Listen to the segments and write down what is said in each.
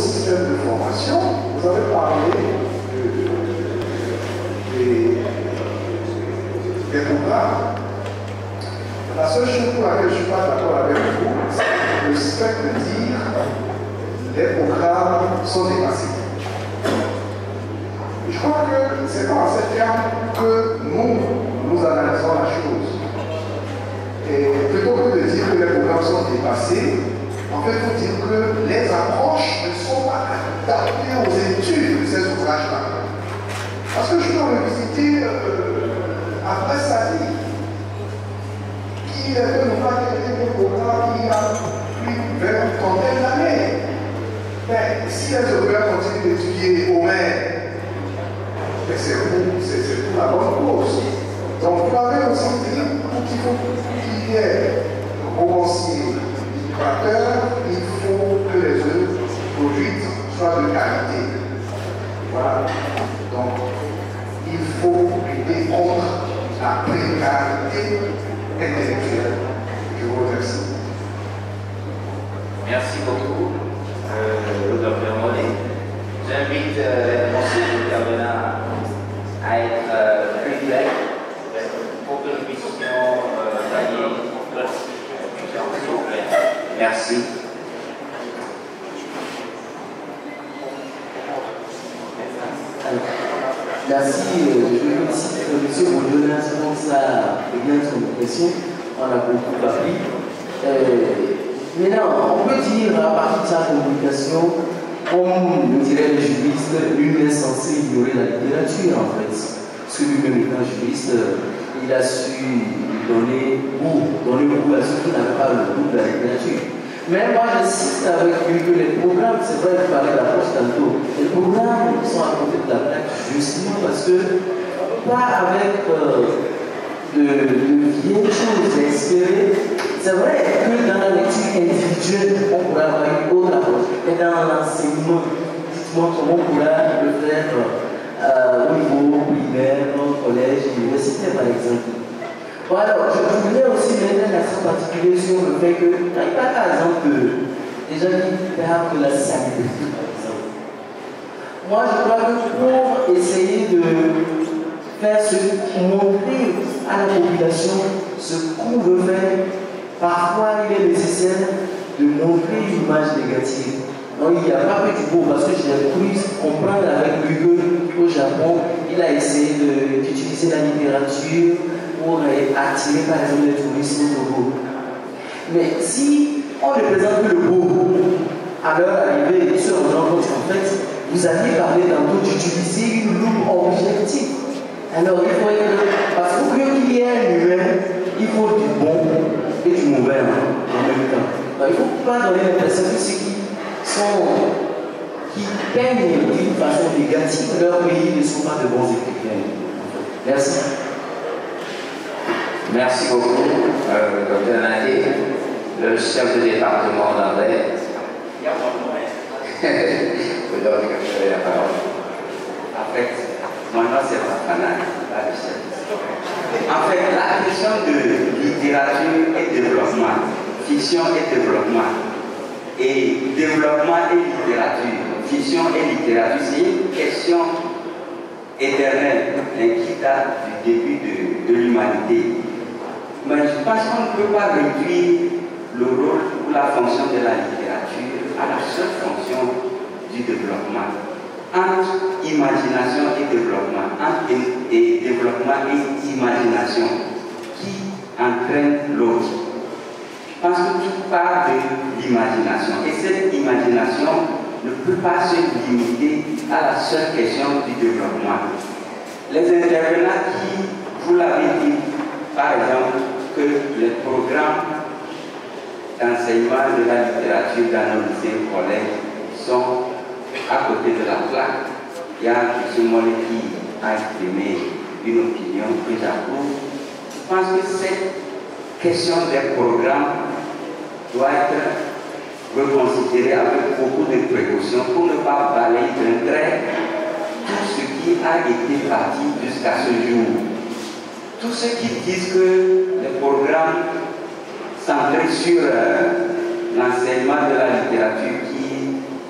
système de formation, vous avez parlé des programmes. La seule chose pour laquelle je ne suis pas d'accord avec vous, c'est le fait de dire les programmes sont dépassés. Je crois que c'est pas à ce terme que nous analysons la chose. Et plutôt que de dire que les programmes sont dépassés, en fait, il faut dire que les approches ne sont pas adaptées aux études de ces ouvrages-là. Parce que je peux le visiter après sa vie. Il est venu nous parler de programmes il y a plus de 20 trentaine d'années. Mais si les Européens continuent d'étudier Homère, c'est pour la bonne cause. Donc, vous l'avez aussi dit, pour qu'il y ait romancier littérateur, il faut que les œuvres produites soient de qualité. Voilà. Donc, il faut lutter contre la précarité intellectuelle. Je vous remercie. Merci beaucoup, le docteur Mollet. J'invite monsieur l'intervenant à être plus clair pour que nous puissions gagner notre discussion, s'il vous plaît. Merci. Merci, je félicite le monsieur pour donner un second ça et bien son impression. On a beaucoup appris. Maintenant, on peut dire à partir de sa communication, comme le diraient les juristes, lui est censé ignorer la littérature en fait. Parce que lui-même étant juriste, il a su donner goût à ceux qui n'avaient pas le goût de la littérature. Mais moi j'insiste avec lui que les programmes, c'est vrai que je parlais d'approche tantôt, les programmes sont à côté de la plaque justement parce que pas avec de vieilles choses espérées. C'est vrai que dans la lecture individuelle, on pourrait avoir une autre approche. Et dans l'enseignement, dites-moi comment on pourrait le faire au niveau primaire, collège, université par exemple. Bon alors, je voulais aussi mettre un accent particulier sur le fait que, il n'y a pas par exemple des gens qui parlent de la salubrité par exemple. Moi je crois que pour essayer de faire montrer à la population ce qu'on veut faire, parfois il est nécessaire de montrer une image négative. Donc il n'y a pas que du beau, parce que j'ai pu comprendre avec Hugo au Japon, il a essayé d'utiliser la littérature pour attirer par exemple les touristes au Togo. Mais si on ne présente que le beau, à leur arrivée, ils se rendent compte qu'en fait, vous aviez parlé tantôt d'utiliser une loupe objective. Alors il faut être, parce que pour qu'il y ait un humain, il faut du bon et du mauvais en même temps. Donc, il ne faut pas donner l'impression que ceux qui peignent d'une façon négative leur pays ne sont pas de bons écrivains. Merci. Merci beaucoup, Dr. Nadi, le chef de département d'André. Oui, donc, je vais la parole. En fait, mon nom c'est Rafana, pas de chef. En fait, la question de littérature et développement, fiction et développement et littérature, fiction et littérature, c'est une question éternelle qui date du début de l'humanité. Mais je pense qu'on ne peut pas réduire le rôle ou la fonction de la littérature à la seule fonction du développement. Entre imagination et développement, entre développement et imagination, qui entraîne l'autre. Je pense que tout part de l'imagination. Et cette imagination ne peut pas se limiter à la seule question du développement. Les intervenants qui, vous l'avez dit, par exemple, que les programmes d'enseignement de la littérature dans nos lycées et collèges sont à côté de la plaque. Il y a M. Mollet qui a exprimé une opinion que j'approuve. Je pense que cette question des programmes doit être reconsidérée avec beaucoup de précautions pour ne pas balayer d'un trait tout ce qui a été bâti jusqu'à ce jour. Tous ceux qui disent que les programmes centrés sur l'enseignement de la littérature qui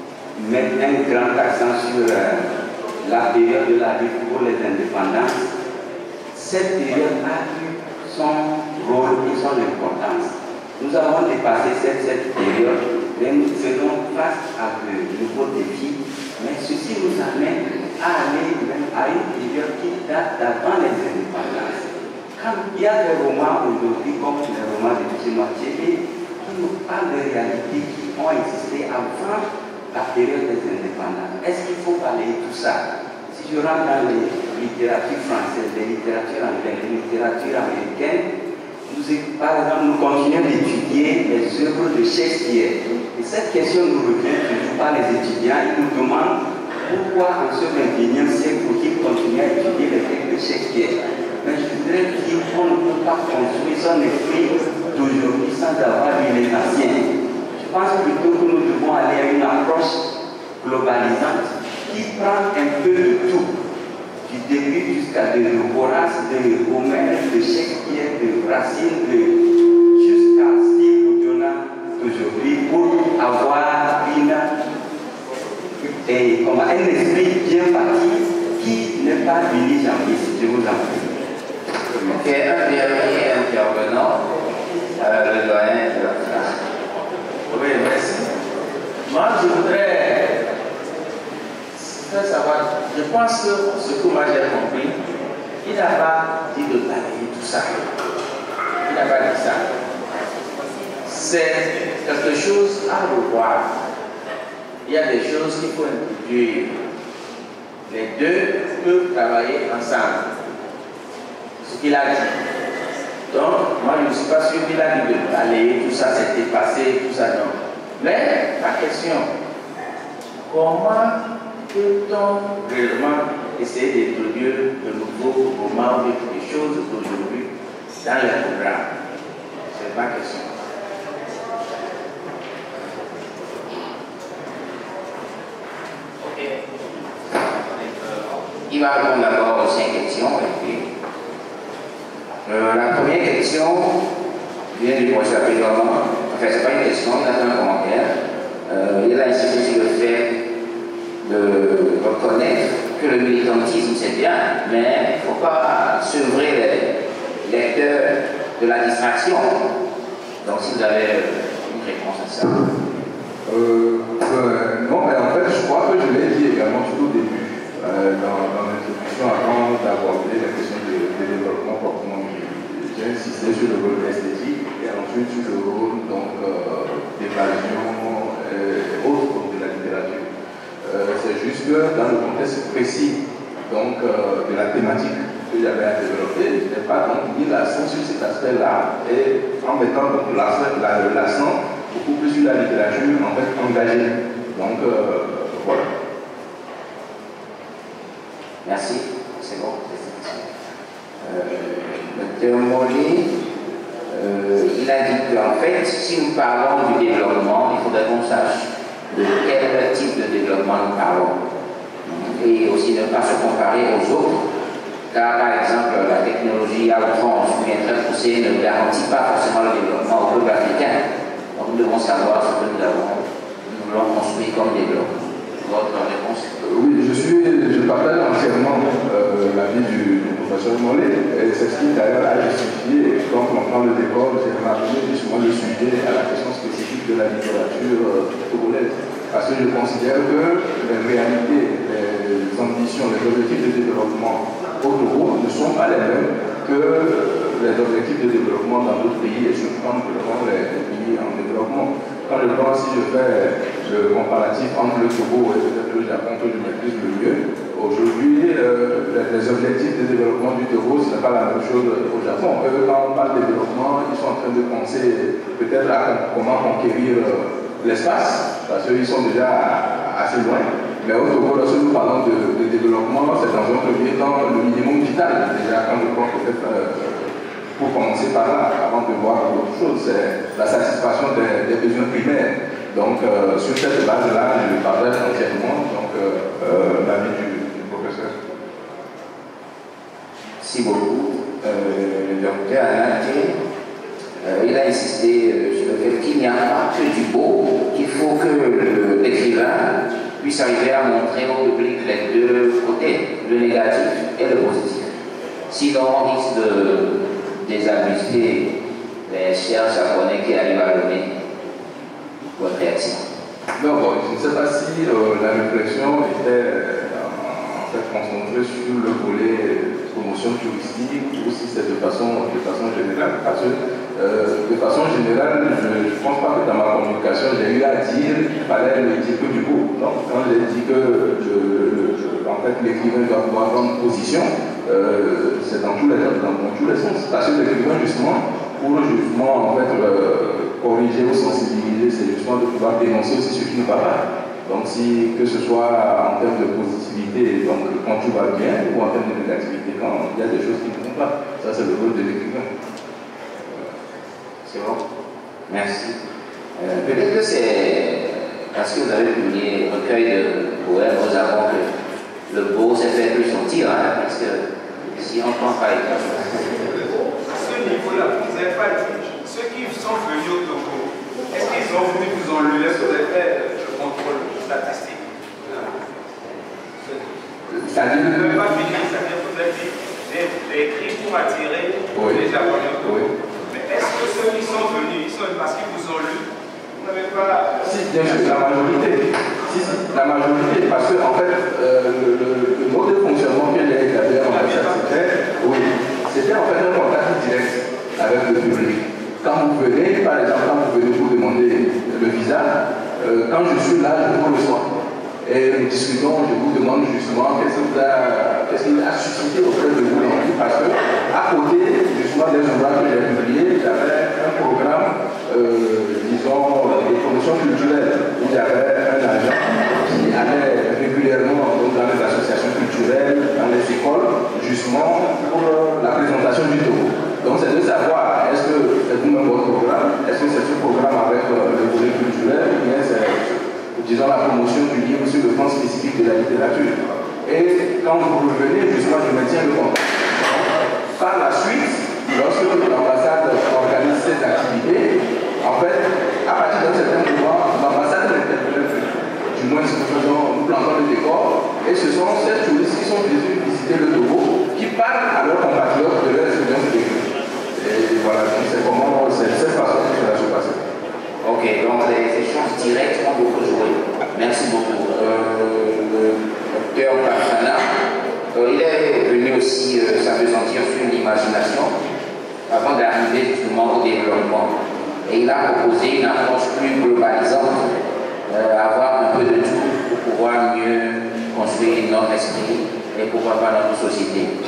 mettre un grand accent sur la période de la lutte pour les indépendances. Cette période a eu son rôle et son importance. Nous avons dépassé cette période, mais nous faisons face à de nouveaux défis, mais ceci nous amène à aller même à une période qui date d'avant les indépendances. Quand il y a des romans aujourd'hui, comme les romans de Timothée, qui nous parlent de réalités qui ont existé avant la période des indépendances. Est-ce qu'il faut balayer tout ça? Si je rentre dans les littératures françaises, les littératures anglaises, les littératures américaines, par exemple, nous continuons d'étudier les œuvres de Shakespeare. Et cette question nous revient toujours par les étudiants. Ils nous demandent pourquoi en ce 21e siècle faut-il continuer à étudier les textes de Shakespeare. Mais je voudrais dire qu'on ne peut pas construire son esprit d'aujourd'hui sans avoir lu les anciens. Je pense plutôt que nous devons aller à une approche globalisante qui prend un peu de tout, du début jusqu'à de Horace, de Homère, de Shakespeare, de Racine, jusqu'à Steve Boudjona d'aujourd'hui, pour avoir un esprit bien bâti qui n'est pas unijambiste. Je vous en prie. Ok, un dernier intervenant, le doyen de la classe. Oui, merci. Moi, je voudrais faire savoir, je pense que ce que moi j'ai compris, il n'a pas dit de balayer tout ça. Il n'a pas dit ça. C'est quelque chose à revoir. Il y a des choses qu'il faut introduire. Les deux peuvent travailler ensemble. Ce qu'il a dit. Donc, moi je ne suis pas sûr qu'il a dit de balayer tout ça, c'était passé, tout ça, non. Mais, ma question, comment peut-on réellement essayer d'introduire de nouveaux moments ou des choses d'aujourd'hui dans les programmes? C'est ma question. Ok. Il va répondre d'abord aux 5 questions. La première question vient du professeur Pédorman. Enfin, ce n'est pas une question, il a fait un commentaire. Il a insisté sur le fait de reconnaître que le militantisme c'est bien, mais il ne faut pas sevrer les lecteurs de la distraction. Donc, si vous avez une réponse à ça. Non, mais en fait, je crois que je l'ai dit également tout au début, dans l'introduction, avant d'aborder la question de développement proprement dit. J'ai insisté sur le rôle esthétique et ensuite sur le rôle d'évasion autre de la littérature. C'est juste que dans le contexte précis de la thématique que j'avais à développer, je n'ai pas mis l'accent sur cet aspect-là et en mettant l'accent beaucoup plus sur la littérature en fait engagée. Donc voilà. Merci, c'est bon. Dr Mollet, il a dit qu'en fait, si nous parlons du développement, il faudrait qu'on sache de quel type de développement nous parlons. Et aussi ne pas se comparer aux autres, car par exemple, la technologie à outrance ou bien très poussée ne garantit pas forcément le développement au peuple africain. Donc nous devons savoir ce que nous voulons construire comme développement. Votre réponse? Oui, je partage entièrement l'avis du professeur Mollet, et c'est ce qui d'ailleurs a justifié, quand on prend le décor, j'ai ramené justement le sujet à la question spécifique de la littérature togolaise. Parce que je considère que les réalités, les ambitions, les objectifs de développement au Togo ne sont pas les mêmes que les objectifs de développement dans d'autres pays, et surtout quand nous prenons les pays en développement. Quand je pense, si je fais le comparatif entre le Togo et peut-être le Japon que je maîtrise le mieux, aujourd'hui, les objectifs de développement du Togo, ce n'est pas la même chose au Japon. Eux, quand on parle de développement, ils sont en train de penser peut-être à comment conquérir l'espace, parce qu'ils sont déjà assez loin. Mais au Togo, lorsque nous parlons de développement, c'est dans un premier temps le minimum vital. Déjà, quand je pense peut-être pour commencer par là, avant de voir autre chose, c'est la satisfaction des besoins primaires. Donc, sur cette base-là, je partage entièrement l'avis du professeur. Merci beaucoup. Le docteur Anaté, il a insisté sur le fait qu'il n'y a pas que du beau, qu'il faut que l'écrivain puisse puisse arriver à montrer au public les deux côtés, le négatif et le positif. Sinon, on risque de désabuser les chers japonais qui arrivent à donner votre réaction. Non, bon, je ne sais pas si la réflexion était en fait concentrée sur le volet promotion touristique ou si c'est de façon générale. Parce que de façon générale, je ne pense pas que dans ma communication, j'ai eu à dire qu'il fallait le dire que du coup. Donc, quand j'ai dit que en fait, l'écrivain doit pouvoir prendre position, c'est dans tous les sens. Parce que l'écrivain, justement, pour justement en fait, corriger ou sensibiliser, c'est justement de pouvoir dénoncer aussi ce qui ne va pas. Donc, si, que ce soit en termes de positivité, donc quand tu vas bien, ou en termes de négativité, quand il y a des choses qui ne vont pas. Ça, c'est le rôle de l'écrivain. C'est bon. Merci. Peut-être que c'est parce que vous avez publié un recueil de poèmes aux avant que le beau s'est fait plus sentir, hein, parce que si on prend par exemple. À ce niveau-là, vous n'avez pas dit, ceux qui sont venus au Togo, est-ce qu'ils ont venu vous en lu, est-ce que vous avez fait le contrôle statistique? C'est-à-dire vous n'avez pas fini, c'est-à-dire que vous avez dit, j'ai écrit pour attirer les Japonais au Togo. Mais est-ce que ceux qui sont venus, ils sont parce qu'ils vous ont lu? Vous n'avez pas... Si, bien sûr, la majorité. Si, la majorité, parce que en fait, le mode de fonctionnement que j'ai établi en fait, c'était en fait un contact direct avec le public. Quand vous venez, par exemple, quand vous venez vous demander le visa, quand je suis là, je vous reçois. Et nous discutons, je vous demande justement qu'est-ce qu'il a suscité auprès de vous l'envie, parce que à côté justement des ouvrages que j'ai publiés, j'avais un programme, disons, de promotion culturelle, où il y avait un agent qui allait régulièrement dans les associations culturelles, dans les écoles, justement pour la présentation du Togo. Donc c'est de savoir, est-ce que c'est vous-même votre programme, est-ce que c'est ce programme avec le volet culturel, ou bien c'est, disons, la promotion du livre sur le plan spécifique de la littérature. Et quand vous revenez, justement, je maintiens le contact. Par la suite, lorsque l'ambassade organise ses activités, en fait, à partir d'un certain moment, l'ambassade n'interpelle plus. Du moins, nous plantons le décor, et ce sont ces touristes qui sont venus visiter le Togo, qui parlent à leurs compatriotes de leur expérience de vie. Et voilà, donc c'est comment, c'est cette façon que cela se passe. Ok, donc les échanges directs ont beaucoup joué. Merci beaucoup. Le docteur Parfana, il est venu aussi s'apesantir sur l'imagination avant d'arriver justement au développement. Et il a proposé une approche plus globalisante, avoir un peu de tout pour pouvoir mieux construire notre esprit et pourquoi pas notre société.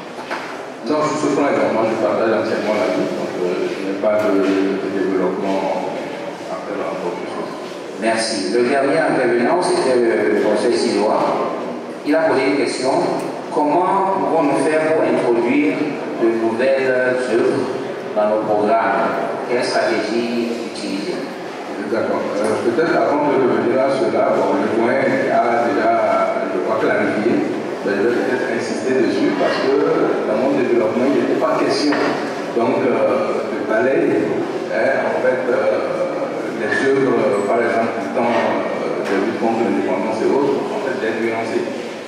Non, sur ce plan également, je partage entièrement la vie, donc je n'ai pas de développement à faire encore plus. Merci. Le dernier intervenant, c'était le professeur Siloa. Il a posé une question. Comment pouvons-nous faire pour introduire de nouvelles œuvres dans nos programmes? Quelle stratégie utiliser? D'accord. Peut-être avant de revenir à cela, bon, le point a déjà, je crois, clarifié. Je vais peut-être insister dessus parce que dans mon développement, il n'était pas question donc, de balayer en fait, les œuvres, par exemple, du temps de lutte contre l'indépendance et autres, en fait, d'être nuancées.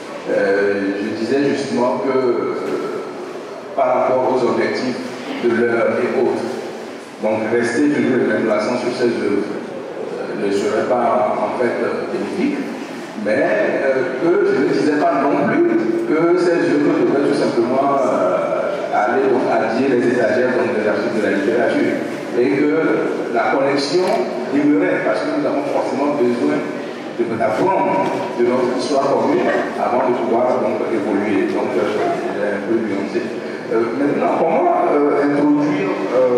Je disais justement que par rapport aux objectifs de l'heure et autres, donc rester toujours le même accent sur ces œuvres ne serait pas en fait bénéfique, mais que je ne disais pas non plus que ces œuvres devraient tout simplement aller donc habiller les étagères des archives de la littérature et que la connexion demeurait parce que nous avons forcément besoin d'apprendre de notre histoire commune avant de pouvoir donc évoluer. Donc j'ai un peu nuancé. Maintenant, comment introduire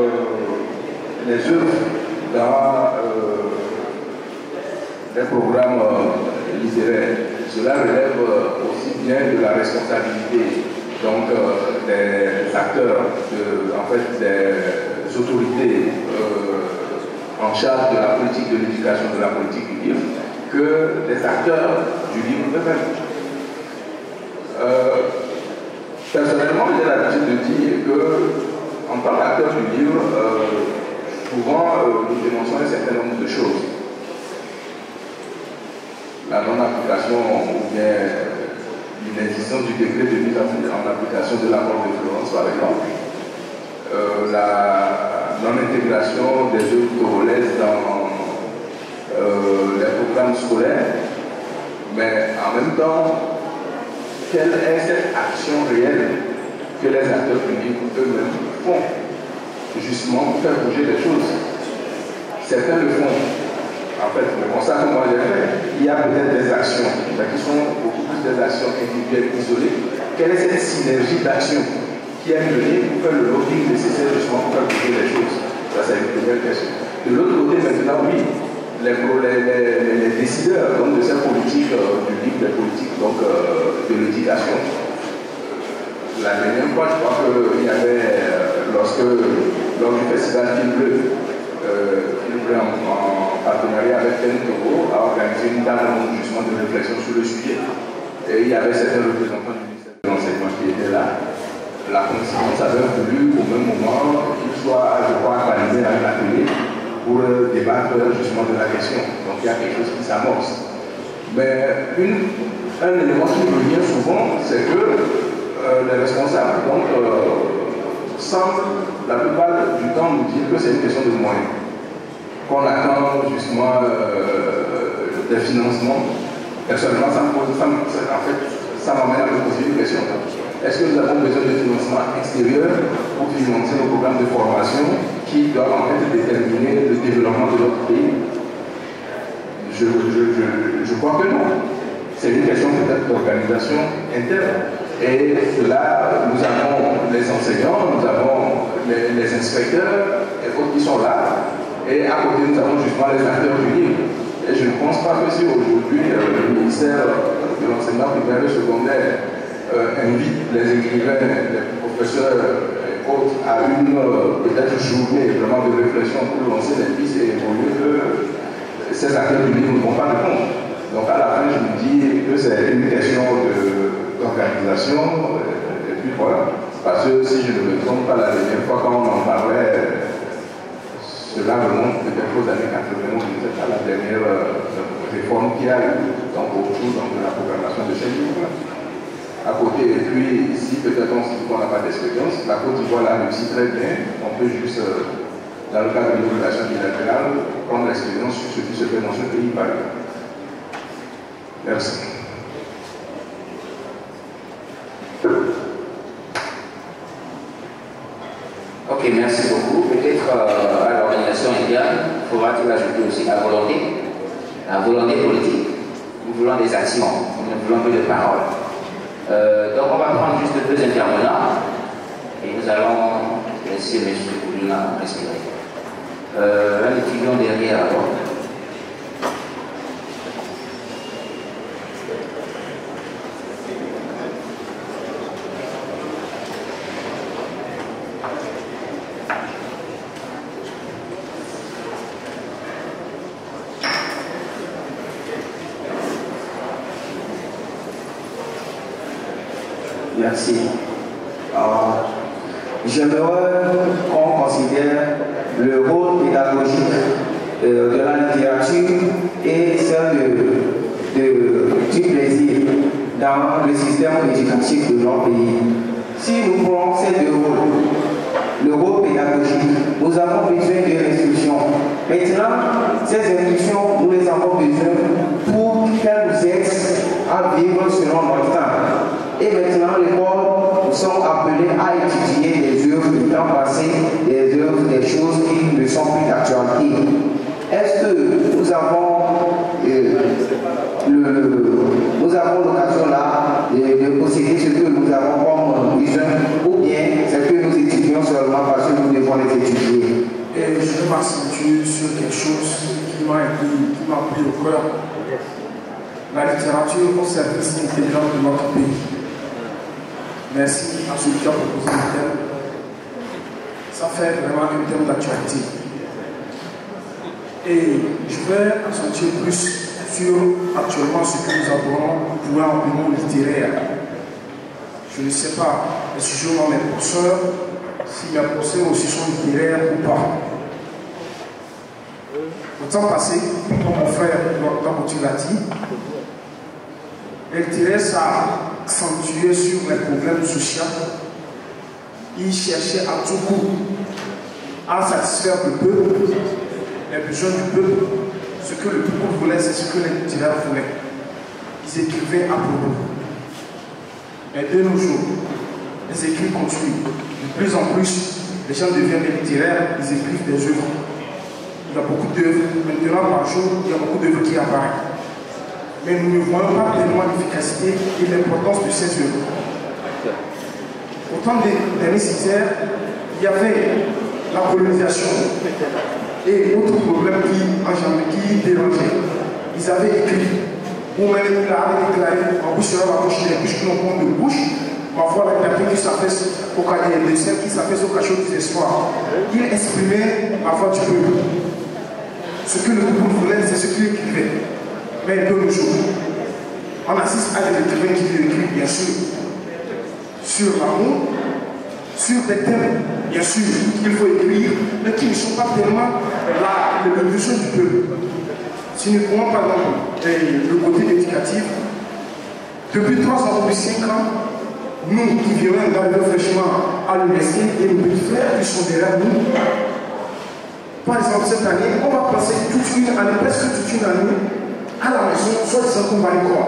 les œuvres dans les programmes littéraires? Cela relève aussi bien de la responsabilité donc, des acteurs, en fait des autorités en charge de la politique de l'éducation, de la politique du livre, que des acteurs du livre eux-mêmes. Personnellement, j'ai l'habitude de dire que, en tant qu'acteur du livre, souvent nous dénonçons un certain nombre de choses. la non-application ou bien l'inexistence du décret de mise en application de l'accord de Florence, par exemple, la non-intégration des œuvres togolaises dans les programmes scolaires, mais en même temps, quelle est cette action réelle que les acteurs publics eux-mêmes font, justement pour faire bouger les choses? Certains le font. En fait, le constat que moi j'ai fait, il y a peut-être des actions, mais qui sont beaucoup plus des actions individuelles isolées. Quelle est cette synergie d'action qui est menée pour faire le lobbying nécessaire justement pour faire bouger les choses? Ça, c'est une première question. De l'autre côté, maintenant, oui, les décideurs donc, de cette politique publique, des politiques donc, de l'éducation. La dernière fois, je crois qu'il y avait, lors du festival Film Bleu en partenariat avec TEN Togo, a organisé une table justement de réflexion sur le sujet. Et il y avait certains représentants du ministère de l'Enseignement qui étaient là. La présidence avait voulu au même moment qu'il soit, je crois, organisé un atelier pour débattre justement de la question. Donc il y a quelque chose qui s'amorce. Mais un élément qui revient souvent, c'est que les responsables semblent la plupart du temps nous dire que c'est une question de moyens. Qu'on attend justement des financements. Personnellement, ça m'amène à me poser une question. Est-ce que nous avons besoin de financement extérieur pour financer nos programmes de formation qui doivent en fait déterminer le développement de notre pays? Je crois que non. C'est une question peut-être d'organisation interne. Et là, nous avons les enseignants, nous avons les inspecteurs et autres qui sont là. Et à côté, nous avons justement les acteurs du livre. Et je ne pense pas que si aujourd'hui le ministère de l'enseignement primaire et secondaire invite les écrivains, les professeurs et autres à une peut-être journée vraiment de réflexion pour lancer des pistes et évoluer, que ces acteurs du livre ne vont pas répondre. Donc à la fin, je me dis que c'est une question d'organisation. Et puis voilà. Parce que si je ne me trompe pas, la dernière fois quand on en parlait, cela remonte peut-être aux années 80, c'est pas la dernière réforme qu'il y a eu autour de la programmation de ces livres. À côté, et puis ici, peut-être on se dit qu'on n'a pas d'expérience. La Côte d'Ivoire l'a réussi très bien. On peut juste, dans le cadre d'une relation bilatérale, prendre l'expérience sur ce qui se fait dans ce pays par exemple. Merci. Ok, merci beaucoup. Peut-être à l'organisation interne, faudra-t-il ajouter aussi la volonté politique. Nous voulons des actions, nous ne voulons plus de paroles. Donc on va prendre juste 2 intervenants et nous allons laisser M. Koulina respirer. Un étudiant derrière alors. Merci. J'aimerais qu'on considère le rôle pédagogique de la littérature et celle du plaisir dans le système éducatif de notre pays. Si nous prenons ces 2 rôles, le rôle pédagogique, nous avons besoin de restrictions. Maintenant, ces instructions, nous les avons besoin pour qu'elles nous aident à vivre selon notre temps. Et maintenant, l'école, nous sommes appelés à étudier des œuvres du temps passé, des œuvres, des choses qui ne sont plus d'actualité. Est-ce que nous avons l'occasion là de posséder ce que nous avons comme besoin, ou bien c'est que nous étudions seulement parce que nous devons les étudier? Et je vais m'accentuer sur quelque chose qui m'a pris au cœur. La littérature au service intégral de notre pays. Merci à celui qui a proposé le thème. Ça fait vraiment un thème d'actualité. Et je vais accentuer plus sur actuellement ce que nous avons pour un environnement littéraire. Je ne sais pas si je vois mes professeurs, si mes professeurs aussi sont littéraires ou pas. Au temps passé, comme mon frère Dr. L'a dit, Les littéraires s'accentuaient sur les problèmes sociaux. Ils cherchaient à tout coup à satisfaire le peuple, les besoins du peuple. Ce que le peuple voulait, c'est ce que les littéraires voulaient. Ils écrivaient à propos. Et de nos jours, les écrits continuent. De plus en plus, les gens deviennent des littéraires, ils écrivent des œuvres. Il y a beaucoup d'œuvres. Maintenant, par jour, il y a beaucoup d'œuvres qui apparaissent. Mais nous ne voyons pas tellement l'efficacité et l'importance de ces œuvres. Au temps des nécessaires, il y avait la colonisation et d'autres problèmes qui dérangeaient. Ils avaient écrit, ou même ils avaient déclaré, en bouche sur la bouche, les bouches qui n'ont pas de bouche, parfois la personne qui s'affaisse au cahier de celle qui s'affaisse au cachot des espoirs. Ils exprimaient la voix du peuple. Ce que le peuple voulait, c'est ce qu'il écrivait. Mais de nos jours, on assiste à des écrivains qui écrivent, bien sûr, sur l'amour, sur des thèmes, bien sûr, qu'il faut écrire, mais qui ne sont pas tellement le besoin du peuple. Si nous prenons par exemple le côté éducatif, depuis 3 ans ou 5 ans, nous qui venons d'arriver fraîchement à l'université et nos petits frères qui sont derrière nous, par exemple cette année, on va passer toute une année, presque toute une année, à la maison, soit disant qu'on va l'école.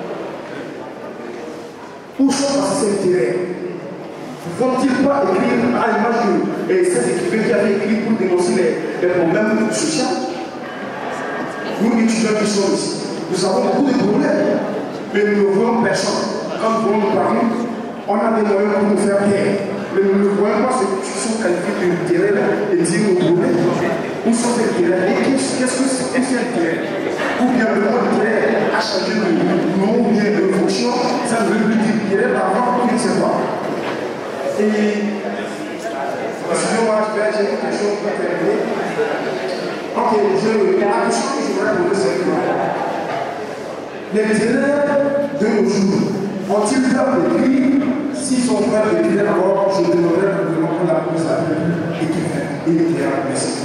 Où sont passés ces littéraires? Vont-ils pas écrire à l'image de ces écrivains qui avaient écrit pour dénoncer les problèmes sociaux? Nous, étudiants qui sommes ici, nous avons beaucoup de problèmes, mais nous ne voyons personne. Quand nous voyons Paris, on a des moyens pour nous faire taire. Mais nous ne voyons pas ceux qui sont qualifiés de littéraires et dire nos problèmes. Où sont ces littéraires? Et qu'est-ce que c'est ces littéraires? Ou bien le mot littéraire a changé de nom ou bien de fonction, ça ne veut plus dire littéraire avant, je ne sais pas. Et excusez-moi, j'ai une question pour terminer. Ok, la question que je voudrais poser, c'est que les littéraires de nos jours ont-ils peur d'écrire? S'ils sont prêts d'écrire, alors je demanderai que nous la pose à eux et littéraire. Merci.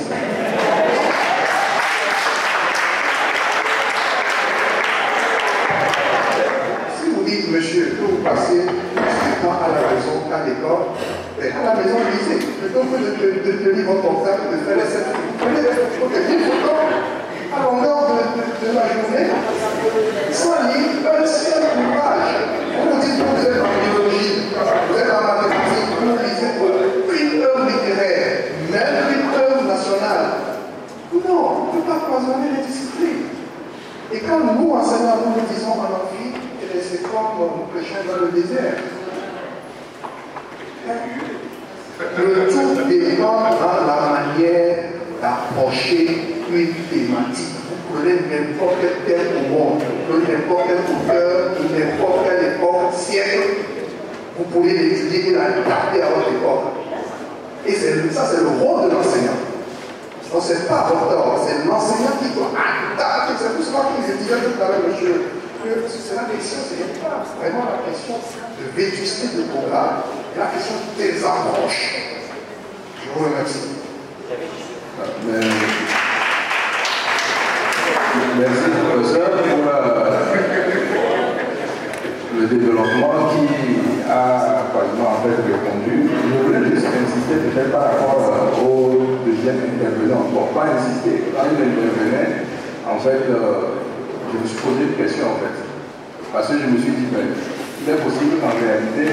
Monsieur, que vous passez du temps à la maison, à l'école, mais à la maison, lisez. Plutôt que de tenir votre portable, de faire les selfies. Prenez des photos à longueur de la journée, sans lire un seul ouvrage. On vous dit que vous êtes en biologie, vous êtes en mathématiques, vous lisez une œuvre littéraire, même une œuvre nationale. Non, on ne peut pas cloisonner les disciplines. Et quand nous, enseignants, nous disons à nos filles, c'est comme nous prêchons dans le désert. Le tout dépend dans la manière d'approcher une thématique. Vous prenez n'importe quel thème au monde, n'importe quel auteur, n'importe quelle époque, siècle, vous pouvez l'étudier et l'adapter à votre époque. Et ça, c'est le rôle de l'enseignant. Donc, ce n'est pas votre ordre, c'est l'enseignant qui doit adapter. C'est pour cela que les étudiants tout à l'heure, monsieur. C'est la question, ce n'est pas vraiment la question de vétusté de programme, c'est la question des approches. Je vous remercie. Merci, professeur, pour le développement qui a quasiment en fait répondu. Je voulais juste insister peut-être par rapport au deuxième intervenant. Bon, pas insister. Quand il intervenait, en fait, je me suis posé une question en fait. Parce que je me suis dit, ben, il est possible qu'en réalité,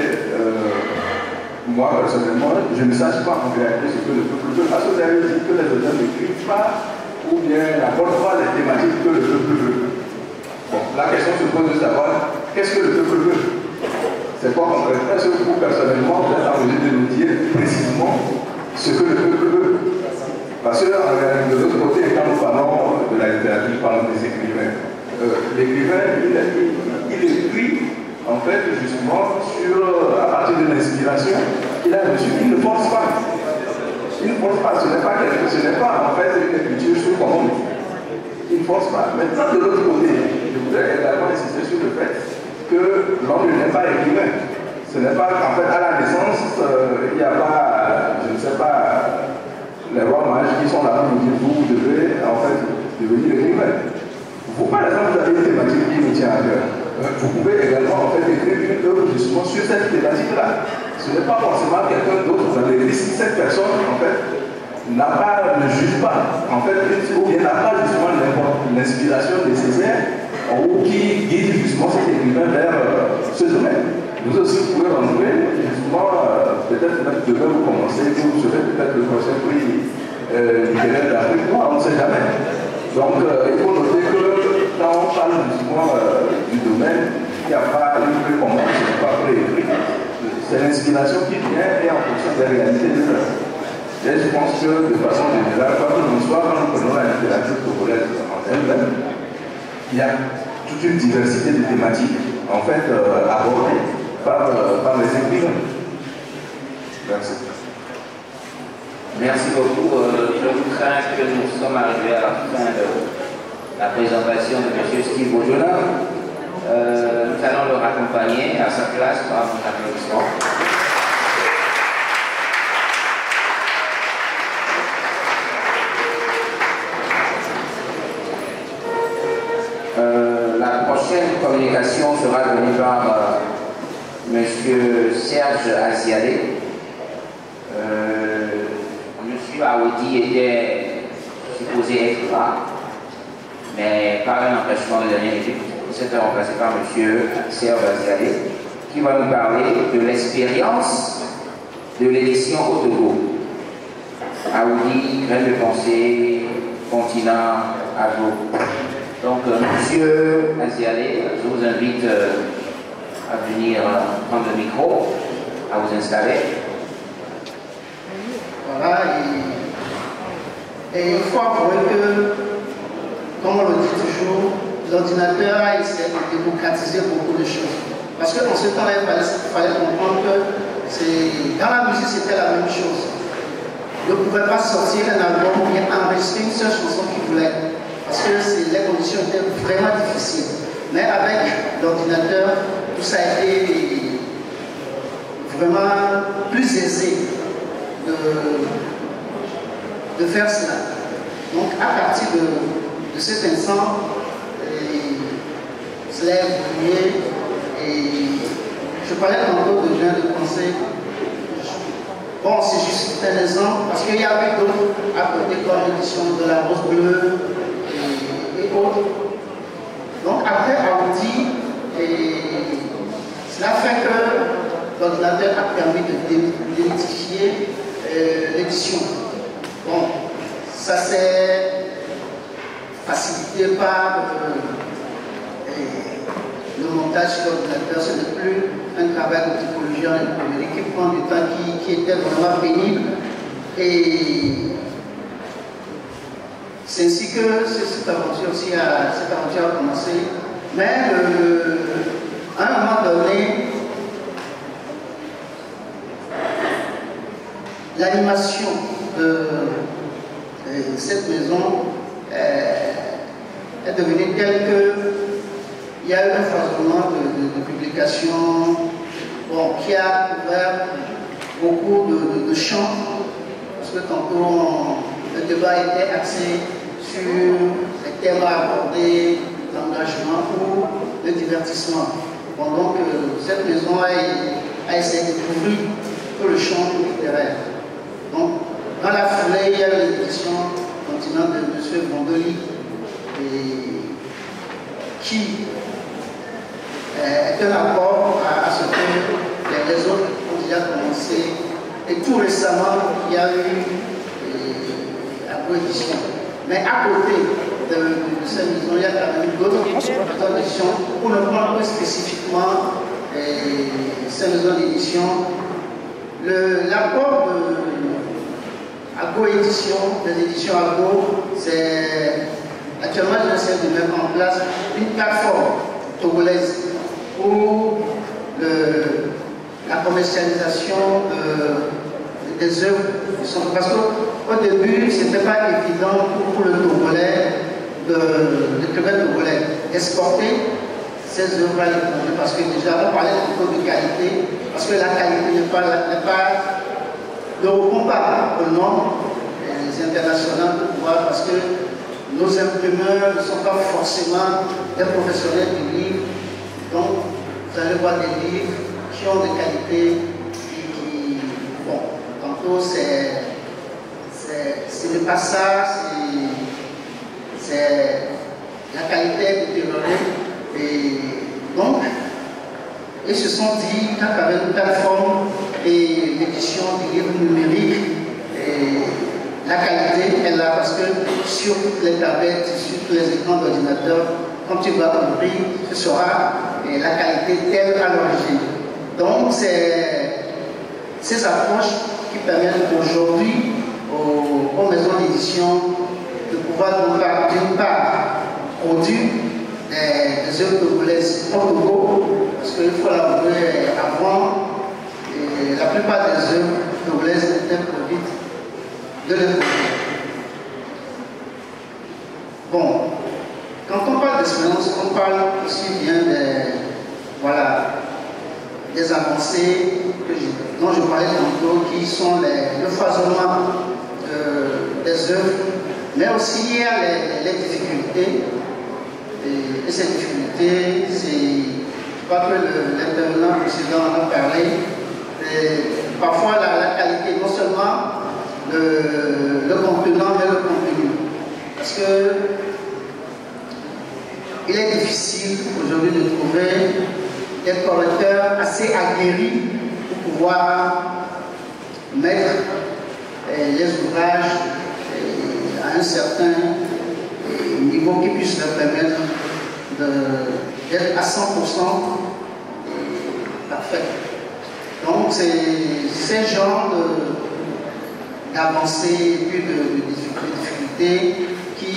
moi personnellement, je ne sache pas en réalité ce que le peuple veut. Parce que vous avez dit que les auteurs n'écrivent pas ou bien n'abordent pas les thématiques que le peuple veut. Bon, la question se pose de savoir qu'est-ce que le peuple veut. C'est quoi concrètement? Est-ce que vous personnellement, vous êtes en mesure de nous dire précisément ce que le peuple veut? Parce que de l'autre côté, quand nous parlons de la littérature, nous parlons des écrivains. L'écrivain, il écrit en fait justement à partir de l'inspiration qu'il a reçue. Il ne force pas. Il ne force pas. Ce n'est pas en fait une écriture sous commande. Il ne force pas. Maintenant, de l'autre côté, je voudrais également insister sur le fait que l'homme n'est pas écrivain. Ce n'est pas qu'en fait à la naissance, il n'y a pas, je ne sais pas, les rois mages qui sont là pour nous dire vous devez en fait devenir écrivain. Vous, par exemple, vous avez une thématique qui nous tient à cœur. vous pouvez également en fait écrire une œuvre justement sur cette thématique-là. Ce n'est pas forcément quelqu'un d'autre dans l'église. Si cette personne, en fait, ne juge pas, en fait, ou bien n'a pas justement l'inspiration nécessaire ou qui guide justement cet écrivain vers ce domaine. Vous aussi, vous pouvez renouveler, justement, peut-être même demain vous commencez, vous serez peut-être le prochain prix littéraire d'Afrique, on ne sait jamais. Donc, il faut noter que quand on parle justement du domaine, il n'y a pas une précommande, ce n'est pas préécrit. C'est l'inspiration qui vient et en fonction des réalités de l'œuvre. Et je pense que de façon générale, quoi que l'on soit, quand nous prenons la littérature congolaise en elle-même, il y a toute une diversité de thématiques en fait abordées par les écrivains. Merci. Merci beaucoup. Je vous crains que nous sommes arrivés à la fin de la présentation de M. Steve Bojola. Nous allons le raccompagner à sa place par un applaudissement. La prochaine communication sera donnée par M. Serge Aziadé. M. Aoudi était supposé être là, mais par un empêchement de dernière minute, il s'est remplacé par M. Serge Aziadé, qui va nous parler de l'expérience de l'édition au Togo. Aoudi, graine de pensée, continent, agro. Donc, Monsieur Aziadé, je vous invite à venir prendre le micro, à vous installer. Voilà, et il faut avouer que, comme on le dit toujours, l'ordinateur a essayé de démocratiser beaucoup de choses. Parce qu'en ce temps-là, il fallait comprendre que dans la musique, c'était la même chose. On ne pouvait pas sortir un album ou bien enregistrer une seule chanson qu'il voulait. Parce que les conditions étaient vraiment difficiles. Mais avec l'ordinateur, tout ça a été vraiment plus aisé de faire cela. Donc à partir de cet instant, cela a évolué et je parlais tantôt de gens de conseil. Bon, c'est juste un exemple parce qu'il y avait d'autres à côté comme l'édition de la Rose Bleue et autres. Donc après Aoudi, cela fait que l'ordinateur a permis de démystifier l'édition. Bon, ça s'est facilité par le montage sur l'ordinateur. Ce n'est plus un travail de typologie en imprimerie qui prend du temps, qui était vraiment pénible. Et c'est ainsi que cette aventure a commencé. Mais à un moment donné, l'animation de cette maison est devenue telle qu'il y a eu un foisonnement de publications qui a ouvert beaucoup de champs, parce que tantôt le débat était axé sur les thèmes à aborder, l'engagement ou le divertissement. Bon, donc cette maison a essayé de couvrir tout le champ littéraire. Donc, dans la foulée, il y a l'édition continent de M. Bondoli, qui est un apport à ce que les autres ont déjà commencé. Et tout récemment, il y a eu la coédition. Mais à côté de cette maison, il y a quand même d'autres éditions pour ne prendre plus spécifiquement ces maisons d'édition. L'apport de Agro Édition, des éditions Agro, c'est actuellement j'essaie de mettre en place une plateforme togolaise pour la commercialisation des œuvres. Parce qu'au début, ce n'était pas évident pour le Togolais, le Québec togolais, exporter ces œuvres à l'étranger. Parce que déjà, on parlait plutôt de qualité, parce que la qualité n'est pas ne répond pas aux normes internationales pour pouvoir, parce que nos imprimeurs ne sont pas forcément des professionnels du livre. Donc, vous allez voir des livres qui ont des qualités et qui, bon, tantôt ce n'est pas ça, c'est la qualité détériorée. Et donc, ils se sont dit qu'avec une plateforme et l'édition du livre numérique, la qualité est là parce que sur toutes les tablettes, sur tous les écrans d'ordinateur, quand tu vas ouvrir, ce sera la qualité telle à l'origine. Donc, c'est ces approches qui permettent aujourd'hui aux maisons d'édition de pouvoir d'une part produire des œuvres togolaises au Togo, parce qu'il faut l'avouer, avant, la plupart des œuvres togolaises étaient produites de l'étranger. Bon, quand on parle d'expérience, on parle aussi bien des avancées dont je parlais tantôt, qui sont le foisonnement des œuvres, mais aussi il y a les difficultés. Et ces difficultés, je crois que l'intervenant précédent en a parlé. Parfois, la qualité, non seulement le contenant, mais le contenu. Parce que il est difficile aujourd'hui de trouver des correcteurs assez aguerris pour pouvoir mettre les ouvrages à un certain niveau qui puisse leur permettre d'être à 100% parfait. Donc, c'est ces genres d'avancées et puis de difficultés qui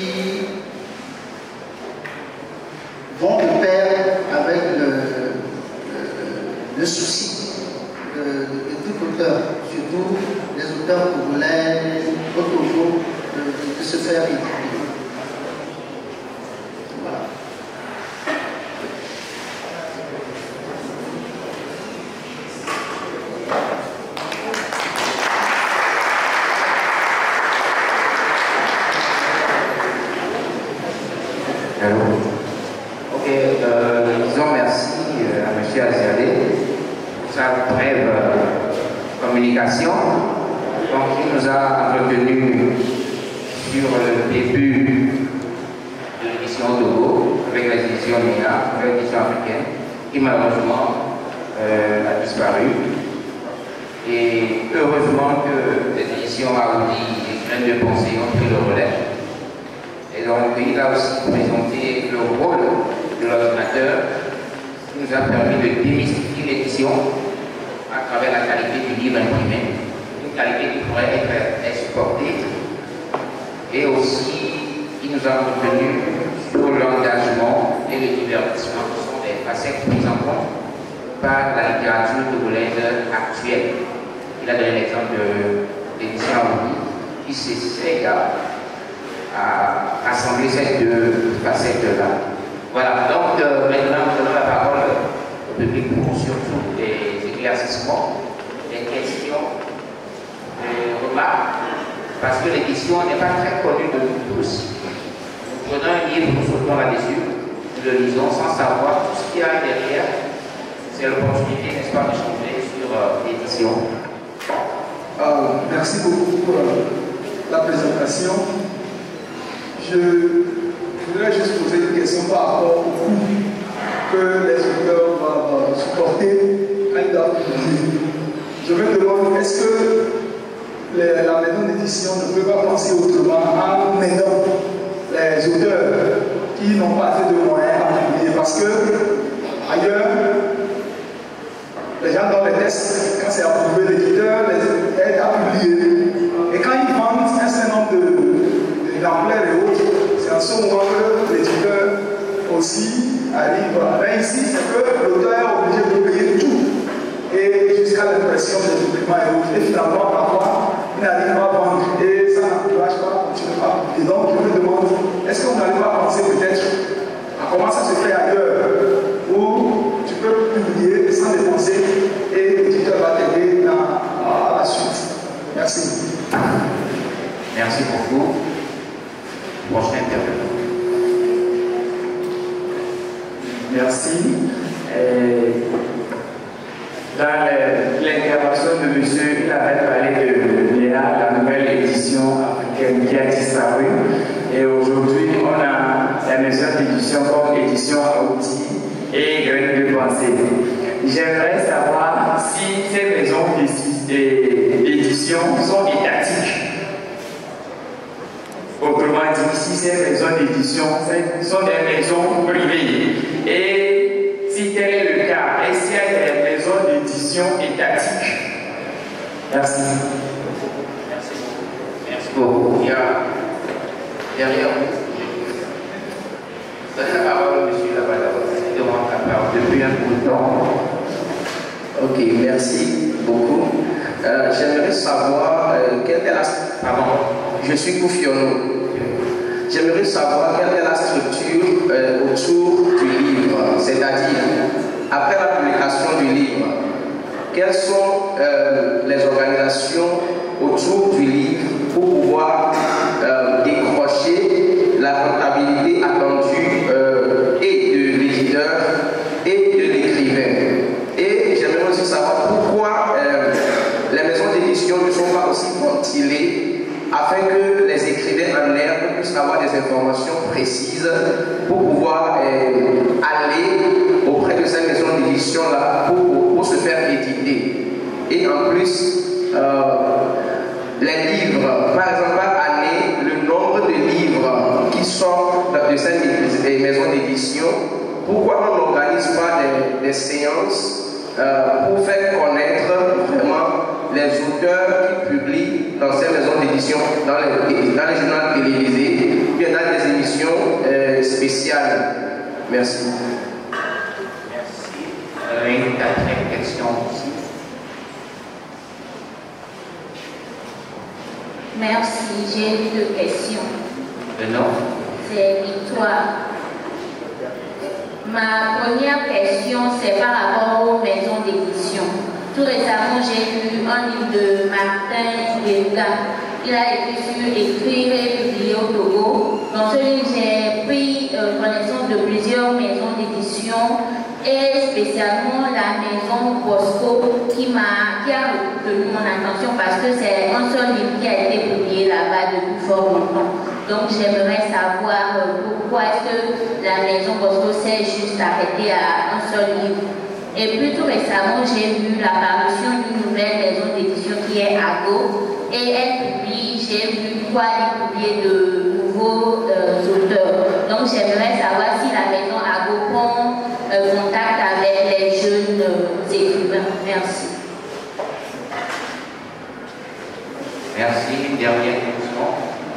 vont de pair avec le souci de tout auteur, surtout les auteurs congolais, au Togo, de se faire éditer. Voilà. Disons merci à M. Aziadé pour sa brève communication. Donc, il nous a entretenu sur le début de l'édition Togo avec les éditions MENA, avec l'édition africaine, qui malheureusement a disparu. Et heureusement que les éditions Aoudi et Graines de Pensée ont pris le relais. Et donc, il a aussi présenté le rôle de l'ordinateur qui nous a permis de démystifier l'édition à travers la qualité du livre imprimé, une qualité qui pourrait être exportée. Et aussi, il nous a retenu sur l'engagement et le divertissement, qui sont des facettes prises en compte par la littérature togolaise actuelle. Il a donné l'exemple de l'édition Aoudi qui s'essaie à rassembler ces deux facettes-là. Voilà, donc maintenant nous donnons la parole au public pour surtout des éclaircissements, des questions, des remarques, parce que l'édition n'est pas très connue de nous tous. Nous prenons un livre, nous sautons là-dessus, nous le lisons sans savoir tout ce qu'il y a derrière. C'est l'opportunité, n'est-ce pas, d'échanger sur l'édition. Merci beaucoup pour la présentation. Je voudrais juste poser une question par rapport au coût que les auteurs doivent supporter quand ils doivent publier. Je me demande, est-ce que la maison d'édition ne peut pas penser autrement en aidant les auteurs qui n'ont pas assez de moyens à publier? Parce que ailleurs, les gens dans les tests, quand c'est approuvé, l'éditeur les aide à publier. Et quand ils vendent un certain nombre d'exemplaires et autres, c'est en ce moment que l'éditeur aussi arrive. Mais ici, c'est que l'auteur est obligé de payer tout, et jusqu'à l'impression des documents et autres. Et finalement, parfois, il n'arrive pas à vendre, et ça n'encourage pas à continuer à publier. Donc, je me demande, est-ce qu'on n'arrive pas à penser peut-être à comment ça se fait ailleurs, où tu peux publier sans dépenser, et l'éditeur va t'aider à la suite. Merci. Merci beaucoup. Prochain intervenant. Merci. Dans l'intervention de monsieur, il avait parlé de Léa, la nouvelle édition africaine qui a disparu. Et aujourd'hui, on a la maison d'édition comme édition à outils et graines de pensée. J'aimerais savoir si ces maisons d'édition sont étatiques. Autrement dit, si ces maisons d'édition sont des maisons privées. Et si tel est le cas, est-ce qu'il y a des maisons d'édition étatiques? Merci. Merci beaucoup. Il y a derrière vous. Donnez la parole au monsieur là-bas d'abord. Il demande la parole depuis un bout de temps. Ok, merci beaucoup. J'aimerais savoir quelle est la... Pardon, je suis Koufiono. J'aimerais savoir quelle est la structure autour du livre, c'est-à-dire, après la publication du livre, quelles sont les organisations autour du livre pour pouvoir décrocher la rentabilité attendue et de l'éditeur et de l'écrivain. Et j'aimerais aussi savoir pourquoi les maisons d'édition ne sont pas aussi ventilées afin que les écrivains en herbe puissent avoir des informations précises pour pouvoir aller auprès de ces maisons d'édition-là pour se faire éditer. Et en plus, les livres, par exemple par année, le nombre de livres qui sortent de ces maisons d'édition, pourquoi on n'organise pas des séances pour faire connaître vraiment les auteurs qui publient dans ces maisons d'édition, dans les journaux télévisés, ou bien dans des émissions spéciales. Merci. Merci. Une quatrième question aussi. Merci, j'ai 2 questions. Le nom? C'est Victoire. Ma première question, c'est par rapport aux maisons d'édition. Tout récemment, j'ai lu un livre de Martin Guéga. Il a écrit sur écrire et publier au Togo. Dans ce livre, j'ai pris connaissance de plusieurs maisons d'édition et spécialement la maison Bosco qui a retenu mon attention parce que c'est un seul livre qui a été publié là-bas depuis fort longtemps. Donc j'aimerais savoir pourquoi est-ce que la maison Bosco s'est juste arrêtée à un seul livre. Et plus tout récemment, j'ai vu l'apparition d'une nouvelle maison d'édition qui est Ago et elle publie, j'ai vu 3 livres publiés de nouveaux auteurs. Donc j'aimerais savoir si la maison Ago prend contact avec les jeunes écrivains. Merci. Merci. Une dernière question.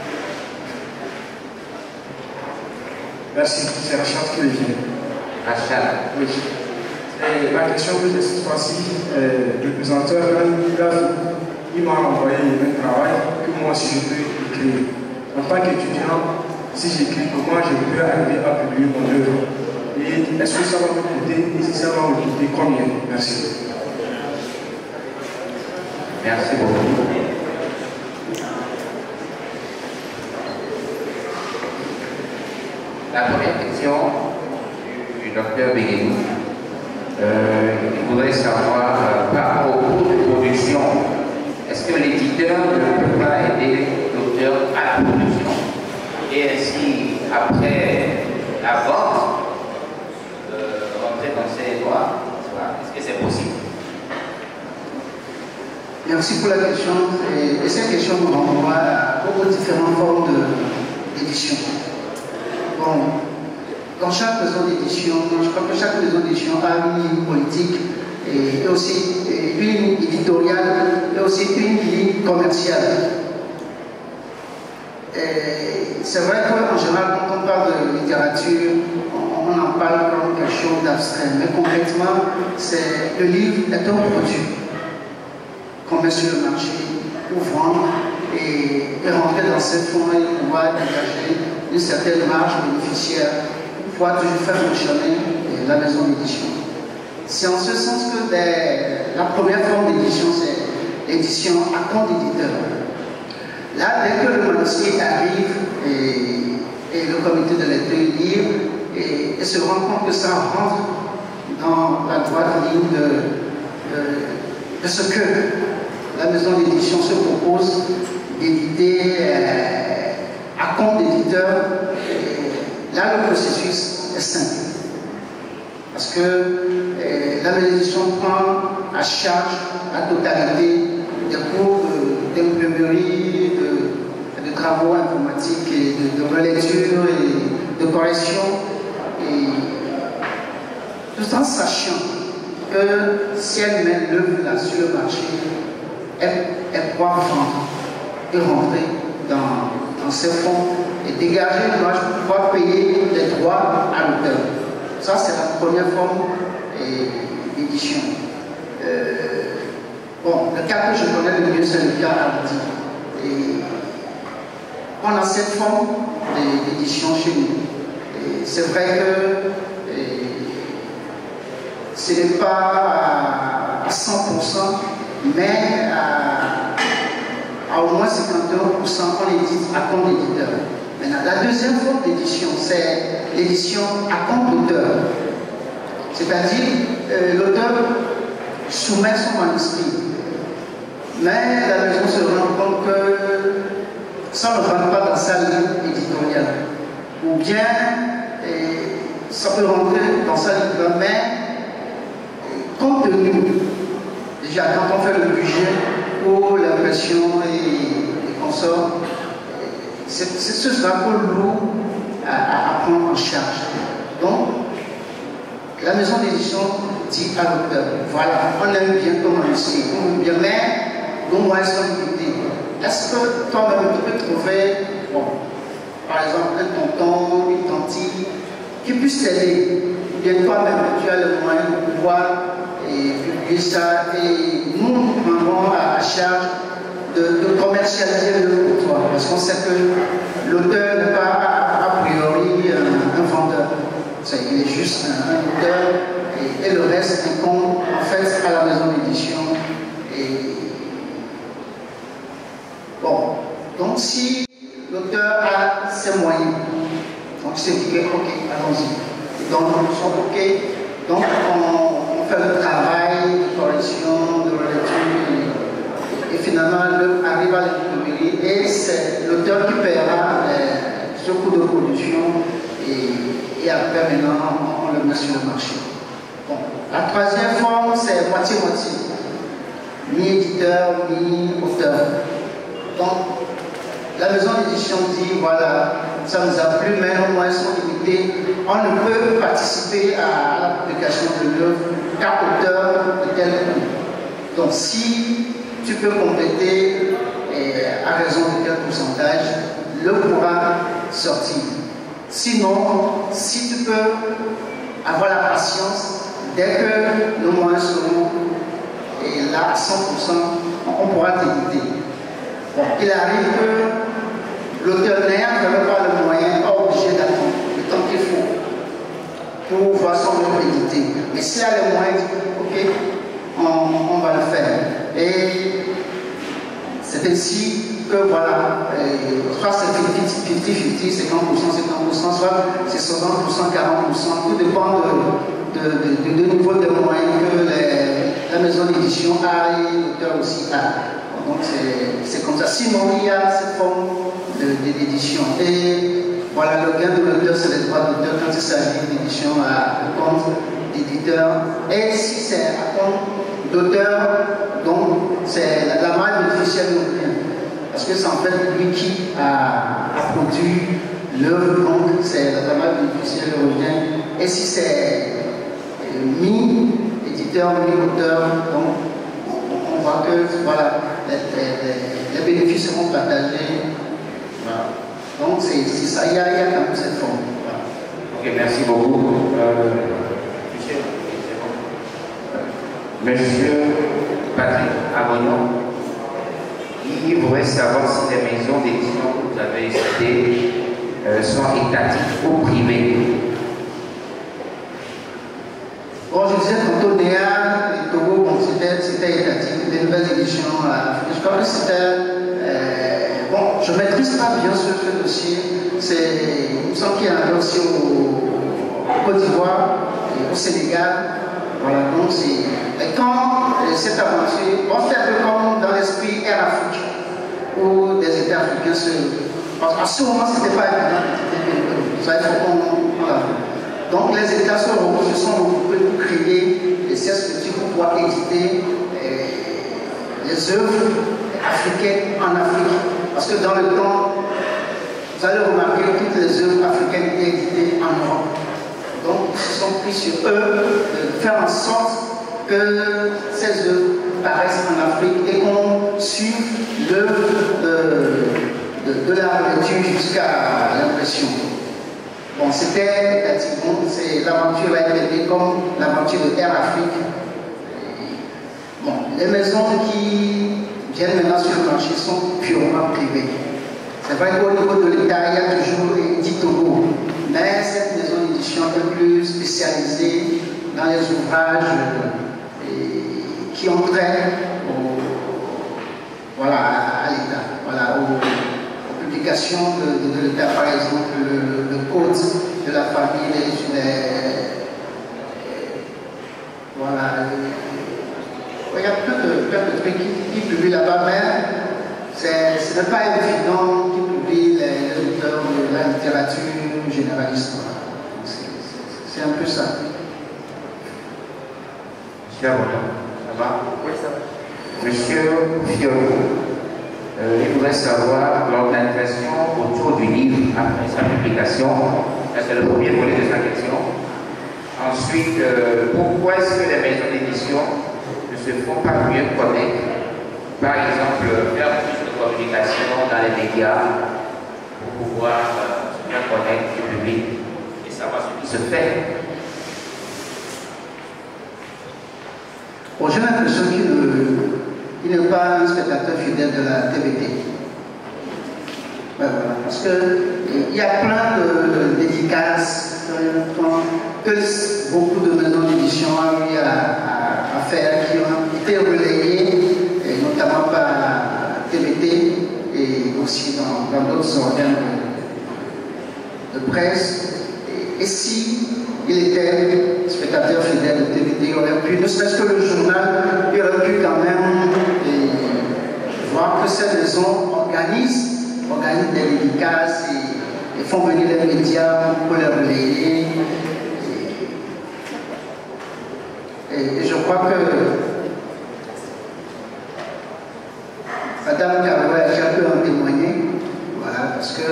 Merci, c'est Rachad qui vient. Rachad. Oui. Et ma question que j'ai cette fois-ci, le présenteur, il m'a envoyé un travail que moi aussi je peux écrire. En tant qu'étudiant, si j'écris, comment je peux arriver à publier mon œuvre? Et est-ce que ça va me coûter? Et si ça va me coûter combien? Merci. Merci beaucoup. La première question du docteur Béguénou. Il voudrait savoir par rapport au coût de production, est-ce que l'éditeur ne peut pas aider l'auteur à la production et ainsi après la vente rentrer dans ses droits? Est-ce que c'est possible? Merci pour la question. Et cette question nous renvoie à beaucoup de différentes formes d'édition. Bon, dans chaque maison d'édition, je crois que chaque maison d'édition a une ligne politique et aussi une ligne éditoriale et aussi une ligne commerciale. C'est vrai qu'en général, quand on parle de littérature, on en parle comme quelque chose d'abstrait, mais concrètement, le livre est un produit qu'on met sur le marché pour vendre et rentrer dans cette forme et pouvoir dégager une certaine marge bénéficiaire pour pouvoir toujours faire fonctionner la maison d'édition. C'est en ce sens que la première forme d'édition, c'est l'édition à compte d'éditeur. Là, dès que le manuscrit arrive et le comité de lecture livre et se rend compte que ça rentre dans la droite ligne de ce que la maison d'édition se propose d'éditer à compte d'éditeur. Là, le processus est simple. Parce que la maison d'édition prend à charge la totalité des cours d'imprimerie, de travaux informatiques, et de relecture et de correction. Et tout en sachant que si elle met l'œuvre là sur le marché, elle pourra vendre et rentrer dans ses fonds et dégager une marge pour pouvoir payer les droits à l'auteur. Ça, c'est la première forme d'édition. Bon, le cas que je connais le mieux, c'est le cas Ardi. Et on a cette forme d'édition chez nous. C'est vrai que ce n'est pas à 100%, mais à au moins 51%, on édite à compte d'éditeur. Maintenant, la deuxième forme d'édition, c'est l'édition à compte d'auteur. C'est-à-dire, l'auteur soumet son manuscrit. Mais la maison se rend compte que ça ne rentre pas dans sa ligne éditoriale. Ou bien, ça peut rentrer dans sa ligne, mais compte tenu, déjà quand on fait le budget pour l'impression et consorts, ce sera un peu lourd à prendre en charge. Donc, la maison d'édition dit à l'auteur, voilà, on aime bien ton manuscrit, on aime bien, mais au moins son idée. Est-ce que toi-même tu peux trouver, bon, par exemple, un tonton, une tantine, qui puisse t'aider? Ou bien toi-même, tu as le moyen de pouvoir publier ça, et nous prendrons à charge de commercialiser le pour toi, parce qu'on sait que l'auteur n'est pas a priori un vendeur. Il est juste un auteur, et le reste incombe en fait à la maison d'édition. Bon, donc si l'auteur a ses moyens, donc c'est dit ok, allons-y. Donc nous sommes ok, donc on fait le travail de correction, de relecture, et finalement l'œuvre arrive à l'imprimerie, et c'est l'auteur qui paiera ce coût de production, et après maintenant on le met sur le marché. Bon. La troisième forme, c'est moitié-moitié, mi-éditeur, mi-auteur. Donc, la maison d'édition dit, voilà, ça nous a plu, mais nos moyens sont limités. On ne peut participer à la publication de l'œuvre qu'à hauteur de tel coût. Donc, si tu peux compléter à raison de quel pourcentage, le pourra sortir. Sinon, si tu peux avoir la patience, dès que nos moyens seront là à 100%, on pourra t'éditer. Bon, il arrive que l'auteur n'ayant pas le moyen, pas obligé d'attendre le temps qu'il faut pour voir son œuvre édité. Mais s'il a le moyen, il dit ok, on va le faire. Et c'est ainsi que voilà, soit c'est 50-50, 50%, 50%, soit c'est 60%, 40%, tout dépend du niveau de moyens que la maison d'édition a et l'auteur aussi a. Donc c'est comme ça. Sinon, il y a cette forme d'édition. Et voilà, le gain de l'auteur, c'est les droits d'auteur quand il s'agit d'édition à compte d'éditeur. Et si c'est à compte d'auteur, donc c'est la main bénéficiaire de bien. Parce que c'est en fait lui qui a produit l'œuvre, donc c'est la main bénéficiaire de revient. Et si c'est mi-éditeur, mi-auteur, donc on voit que voilà, les bénéfices seront partagés. Voilà. Donc c'est ça, il y a quand même cette forme. Voilà. Ok, merci beaucoup. Monsieur Patrick Amonon, il voudrait savoir si les maisons d'édition que vous avez citées sont étatiques ou privées. Bon, je disais tantôt Néa et Togo, bon, c'était étatique, les nouvelles éditions. Je crois que c'était. Bon, je ne maîtrise pas bien ce dossier. Il me semble qu'il y a un dossier au Côte d'Ivoire, au Sénégal. Voilà, donc c'est quand cette aventure, on fait un peu comme dans l'esprit Air Afrique, où des États africains se... À ce moment, ce n'était pas évident, ça il faut qu'on... Voilà. Donc les États se sont regroupés pour créer des structures pour pouvoir éditer les œuvres africaines en Afrique. Parce que dans le temps, vous allez remarquer que toutes les œuvres africaines étaient éditées en Europe. Donc ils se sont pris sur eux de faire en sorte que ces œuvres paraissent en Afrique et qu'on suive l'œuvre de la relecture jusqu'à l'impression. Bon, c'était effectivement, l'aventure a été née comme l'aventure de Air Afrique. Bon, les maisons qui viennent maintenant sur le marché sont purement privées. C'est vrai qu'au niveau de l'État, il y a toujours dit Togo, mais cette maison d'édition est plus spécialisée dans les ouvrages qui ont trait voilà, à l'État, voilà, aux publications de l'État, par exemple le code de la famille, voilà, il y a plein de trucs qui publient là-bas, mais ce n'est pas évident qui publie les auteurs de la littérature généraliste. C'est un peu ça. Monsieur Abonnement, ça va? Oui, ça va. Monsieur Fiorot, il voudrait savoir l'organisation autour du livre après sa publication. C'est le premier volet de sa question. Ensuite, pourquoi est-ce que les maisons d'édition ne se font pas mieux connaître? Par exemple, faire plus de communication dans les médias pour pouvoir bien connaître le public et savoir ce qui se fait. Bon, j'ai l'impression qu'il n'est pas un spectateur fidèle de la TVT. Ben voilà, parce qu'il y a plein de dédicaces que beaucoup de maisons d'édition ont eu à faire, qui ont été relayées, et notamment par TVT et aussi dans d'autres organes de presse. Et si il était spectateur fidèle de TVT, il aurait pu, ne serait-ce que le journal, il aurait pu quand même voir que ces maisons organisent des dédicaces et font venir les médias pour les relayer. Et je crois que Madame Karoué a déjà pu en témoigner, voilà, parce que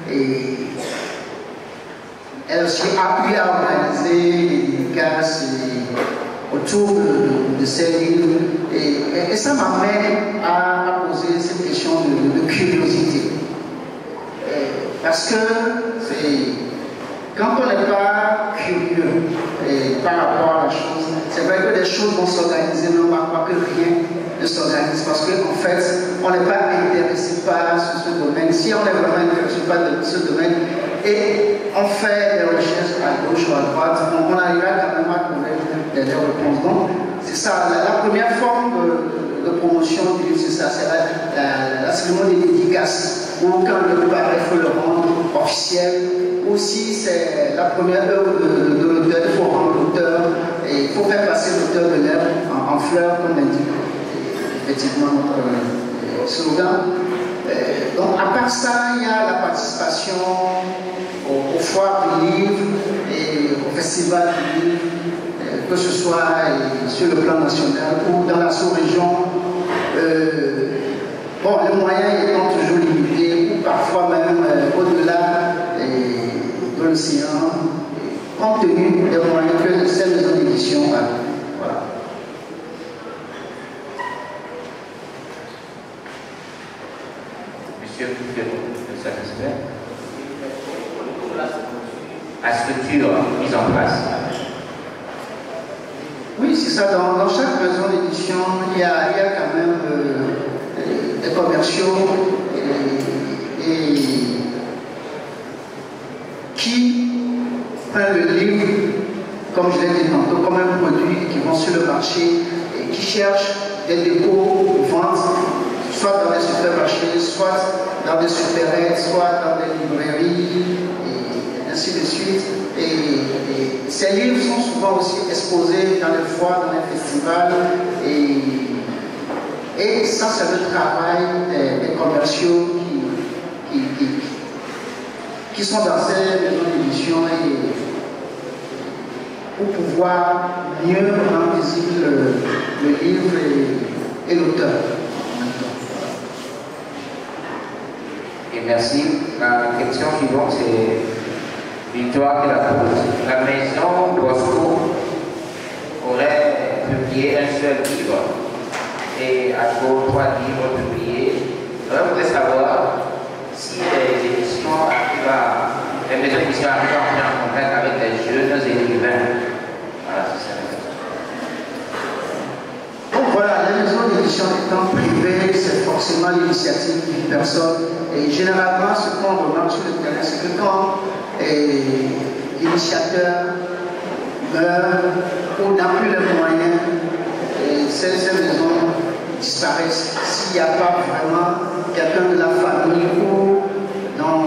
elle aussi a pu organiser des dédicaces autour de ces livres. Et ça m'amène à poser cette question de curiosité. Parce que quand on n'est pas curieux par rapport à la chose, c'est vrai que les choses vont s'organiser, mais on va croire que rien ne s'organise. Parce qu'en fait, on n'est pas intéressé par ce domaine. Si on est vraiment intéressé par ce domaine, et on fait des recherches à gauche ou à droite, on arrivera quand même à trouver des réponses. Donc, c'est ça, la première forme de promotion du livre, c'est ça, c'est la cérémonie des dédicaces, où quand le livre paraît, il faut le rendre officiel. Aussi, c'est la première œuvre de l'auteur, il faut rendre l'auteur, et il faut faire passer l'auteur de l'œuvre en fleurs, comme indique effectivement notre slogan. Donc, à part ça, il y a la participation aux foires du livre et au festival du livre, que ce soit sur le plan national ou dans la sous-région. Bon, les moyens étant toujours limités, ou parfois même au-delà de l'océan, compte tenu des moyens que ces maisons d'édition ont. Voilà. Monsieur le satisfait. La structure mise en place. Oui, c'est ça. Dans chaque maison d'édition, il y a quand même des commerciaux qui prennent le livre, comme je l'ai dit tantôt, comme un produit, qui vont sur le marché et qui cherchent des dépôts pour vente, soit dans les supermarchés, soit dans des supérettes, soit dans des librairies, et ainsi de suite. Et ces livres sont souvent aussi exposés dans les foires, dans les festivals. Et ça, c'est le travail des commerciaux qui sont dans ces maisons d'édition pour pouvoir mieux rendre visible le livre et l'auteur. Et merci. La question suivante, c'est Victoire qui la pose. La maison Bosco aurait publié un seul livre et à gauche 3 livres publiés. Alors, je voudrais savoir si les éditions arrivent les maisons d'édition arrivent à entrer en contact avec les jeunes écrivains. Voilà, c'est ça. Donc voilà, les maisons d'édition étant privées, c'est forcément l'initiative d'une personne. Et généralement, ce qu'on remarque sur le terrain, c'est que quand l'initiateur meurt ou n'a plus les moyens, ces maisons disparaissent. S'il n'y a pas vraiment quelqu'un de la famille ou dans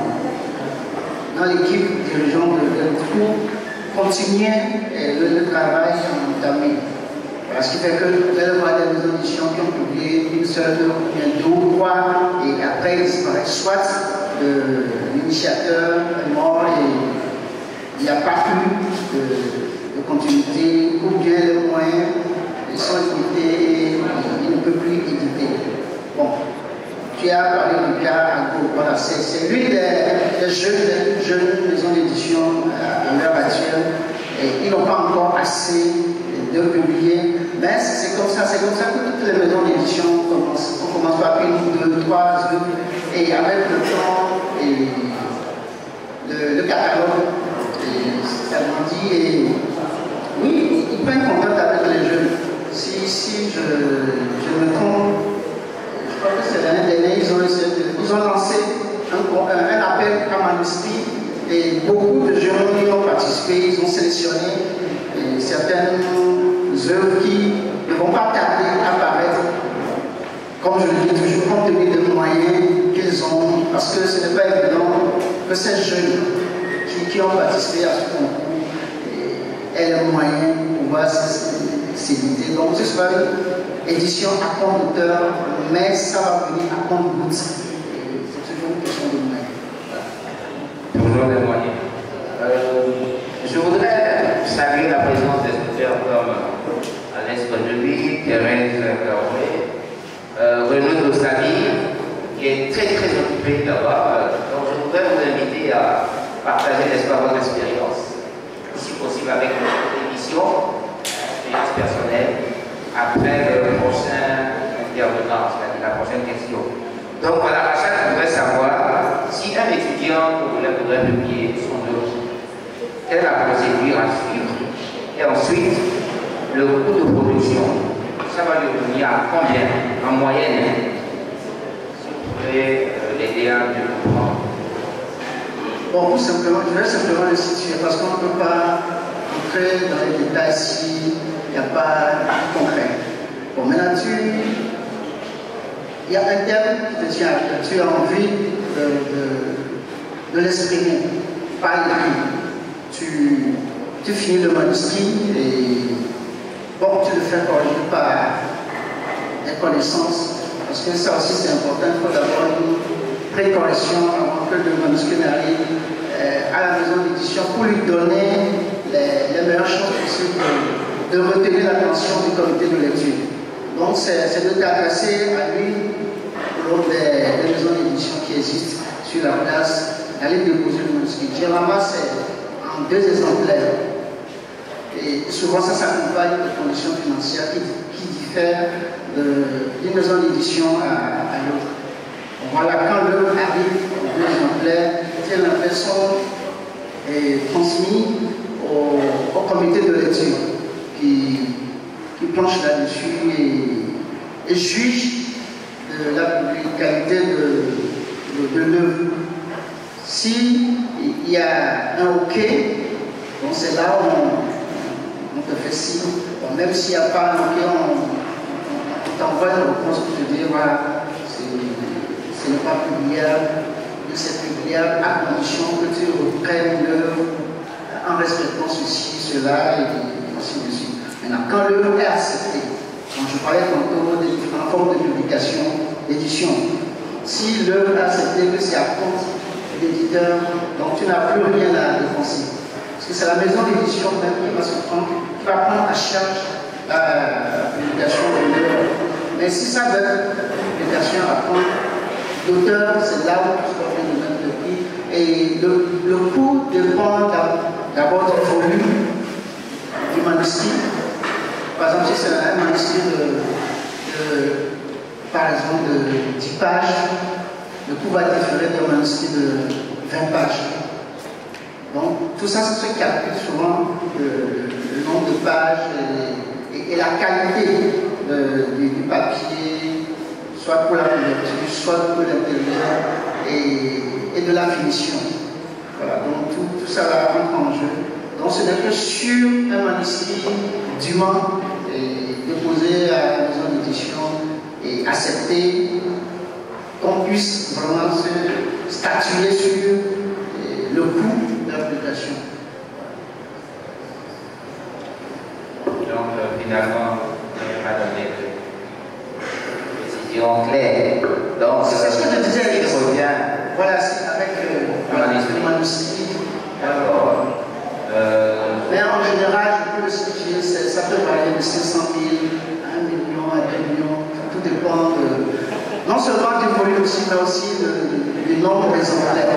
l'équipe dirigeante pour continuer le travail entamé. Ce qui fait que vous allez voir des maisons d'édition qui ont publié une seule, deux ou trois, et après ils disparaissent. Soit l'initiateur est mort et il n'y a pas plus de continuité, ou bien les moyens sont limités et il ne peut plus éditer. Bon, tu as parlé du cas à gauche, voilà, c'est l'une des jeunes maisons d'édition à l'heure actuelle, et ils n'ont pas encore assez de publier, mais c'est comme ça que toutes les maisons d'édition commencent. On commence par 1, 2, 3, et avec le temps et le catalogue, ça grandit et oui, ils prennent contact avec les jeunes. Si je me trompe, je crois que c'est l'année dernière, ils ont lancé un appel à manuscrit et beaucoup de jeunes y ont participé, ils ont sélectionné certaines œuvres qui ne vont pas tarder à apparaître, comme je le dis toujours, compte tenu des moyens qu'ils ont, parce que ce n'est pas évident que ces jeunes qui ont participé à ce concours aient les moyens pour pouvoir s'éditer. Donc ce sera une édition à compte d'auteur, mais ça va venir à compte goutte. C'est toujours une question de moyens. Toujours des moyens. Je voudrais saluer la présence des auteurs comme Alain Spondevi, Thérèse Caroué, Renaud Dossali, qui est très occupé là-bas. Donc je voudrais vous inviter à partager, n'est-ce pas, votre expérience, si possible avec notre émission, expérience personnelle, après le prochain intervenant, c'est-à-dire la prochaine question. Donc voilà, Rachel voudrait savoir si un étudiant voudrait publier son œuvre, quelle est la procédure à suivre, et ensuite le coût de production, ça va lui revenir à combien en moyenne? Si vous pouvez l'aider à mieux comprendre. Bon, je vais simplement le situer parce qu'on ne peut pas entrer dans les détails si il n'y a pas de concret. Bon, maintenant, il y a un terme qui te tient à cœur, tu as envie de l'exprimer par l'écrit. Tu finis le manuscrit et bon, tu le fais corriger par des connaissances, parce que ça aussi c'est important, il faut d'abord une précorrection avant que le manuscrit n'arrive à la maison d'édition pour lui donner les meilleures chances possibles de retenir l'attention du comité de lecture. Donc c'est de t'adresser à lui lors des maisons d'édition qui existent sur la place, d'aller déposer le manuscrit. Généralement c'est en 2 exemplaires. Et souvent, ça s'accompagne de conditions financières qui diffèrent d'une maison d'édition à l'autre. Voilà, quand l'œuvre arrive en 2 exemplaires, ces exemplaires sont transmis au comité de lecture qui planche là-dessus et juge de la qualité de l'œuvre. S'il y a un OK, bon, c'est là où on te fait signe. Bon, même s'il n'y a pas un OK, on t'envoie une réponse pour te dire voilà, ce n'est pas publiable, c'est publiable à condition que tu reprennes l'œuvre en respectant ceci, cela, et ainsi de suite. Maintenant, quand l'œuvre est acceptée, quand je parlais tantôt des différentes formes de publication, d'édition, si l'œuvre est acceptée, que c'est à compte d'éditeur, donc tu n'as plus rien à dépenser. Parce que c'est la maison d'édition même qui va prendre à charge la publication de l'œuvre. Mais si ça veut la publication à compte d'auteur, c'est là où tu vas faire de mettre le prix. Et le coût dépend d'abord du volume du manuscrit. Par exemple, si c'est un manuscrit par exemple, de 10 pages, le coût va différer d'un manuscrit de 20 pages. Donc, tout ça se calcule souvent, le nombre de pages et la qualité du papier, soit pour la couverture, soit pour l'intérieur, et de la finition. Voilà, donc tout ça va rentrer en jeu. Donc, ce n'est que sur un manuscrit dûment déposé à la maison d'édition et accepté qu'on puisse vraiment se statuer sur le coût de l'application. Donc, finalement, vous n'avez pas donné de décision claire. Donc, c'est ce que je disais. Il revient. Voilà, c'est avec le manuscrit. D'accord. Mais en général, je peux le situer, ça peut varier de 500 000 à 1 million, à 2 millions. Tout dépend non seulement du volume aussi, mais aussi du nombre d'exemplaires.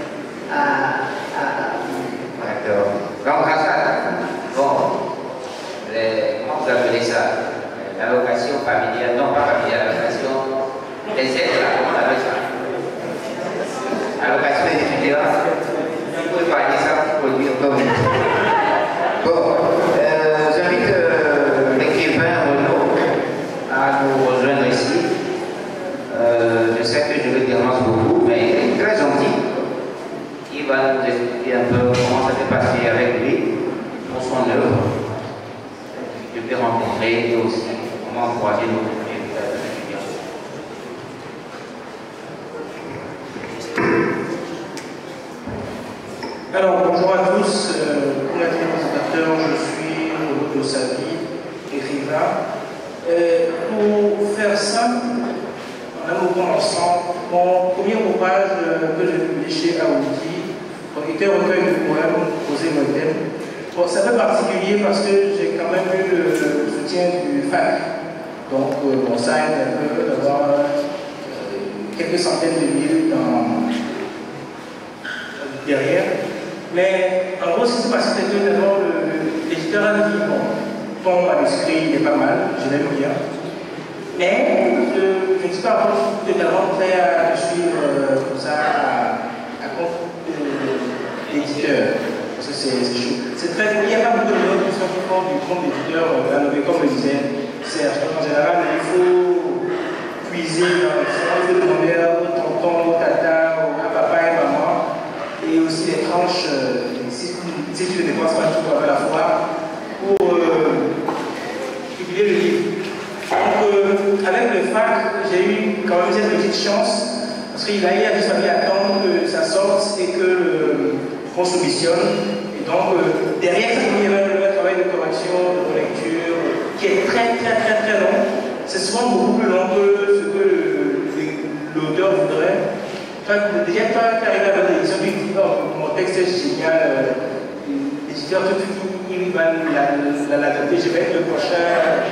D'accord. Donc, bon, comment vous appelez ça? L'allocation familiale, non pas familiale, l'allocation des aides, là, comment on appelle ça? Allocation des étudiants. Vous pouvez parler ça pour produire comme. Bon, j'invite l'écrivain Renaud à nous rejoindre ici. Je sais que je le dérange beaucoup, mais il est très gentil. Il va nous expliquer un peu comment ça s'est passé avec lui, pour son œuvre. Je peux rencontrer et aussi comment encourager nos étudiants. Alors, bonjour à tous. Pour être présentateur, je suis Renaud Dossavi, écrivain. Pour faire simple, en un mot ensemble, mon premier ouvrage que j'ai publié chez Aoudi était un recueil de poèmes posé modèle. Bon, c'est un peu particulier parce que j'ai quand même eu le soutien du FAC. Donc, bon, ça aide un peu d'avoir quelques centaines de mille derrière. Mais en gros, ce qui s'est passé, c'est que d'abord, l'éditeur a dit bon, ton manuscrit il est pas mal, je l'aime bien. Mais je ne suis pas encore totalement prêt à suivre comme ça à compte d'éditeur. Parce que c'est chaud. Il n'y a pas beaucoup de gens qui sont qui font du compte d'éditeur, comme le disait Serge. En général, il faut puiser dans le fond, il faut demander au tonton, au tata, à papa et maman. Et aussi les tranches, si tu ne dépenses pas tout à la fois, pour publier le livre. Donc, avec le FAC, j'ai eu quand même cette petite chance, parce qu'il a juste fallu attendre que ça sorte et qu'on soumissionne. Et donc, derrière ça, il y avait le travail de correction, de relecture, qui est très long. C'est souvent beaucoup plus long que ce que l'auteur voudrait. Déjà, toi, tu arrives à la l'édition, tu dis, oh, mon texte est génial, l'éditeur, il va l'adapter, je vais être le prochain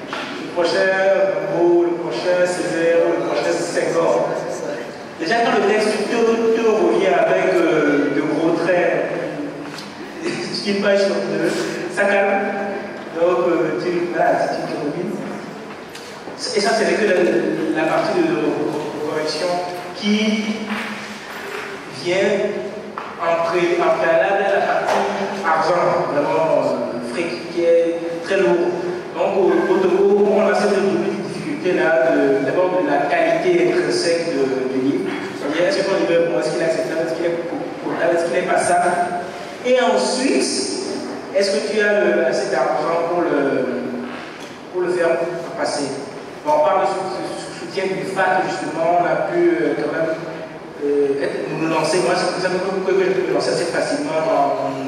mot, le prochain Césaire, le prochain Senghor. Déjà, quand le texte te revient avec de gros traits, une page sur deux, ça calme. Donc, tu remines. Et ça, c'est que la partie de correction qui vient en préalable à la partie argent, vraiment fric, qui est très lourd. Donc au Togo, on a cette difficulté-là, d'abord de la qualité intrinsèque du livre. C'est-à-dire, est-ce qu'on livre, est-ce qu'il est acceptable, est-ce qu'il est potable, est-ce qu'il est passable. Et ensuite, est-ce que tu as assez d'argent pour le faire passer. Bon, on parle de soutien du FAC, justement, on a pu quand même nous lancer. Moi, c'est pour ça que j'ai pu me lancer assez facilement en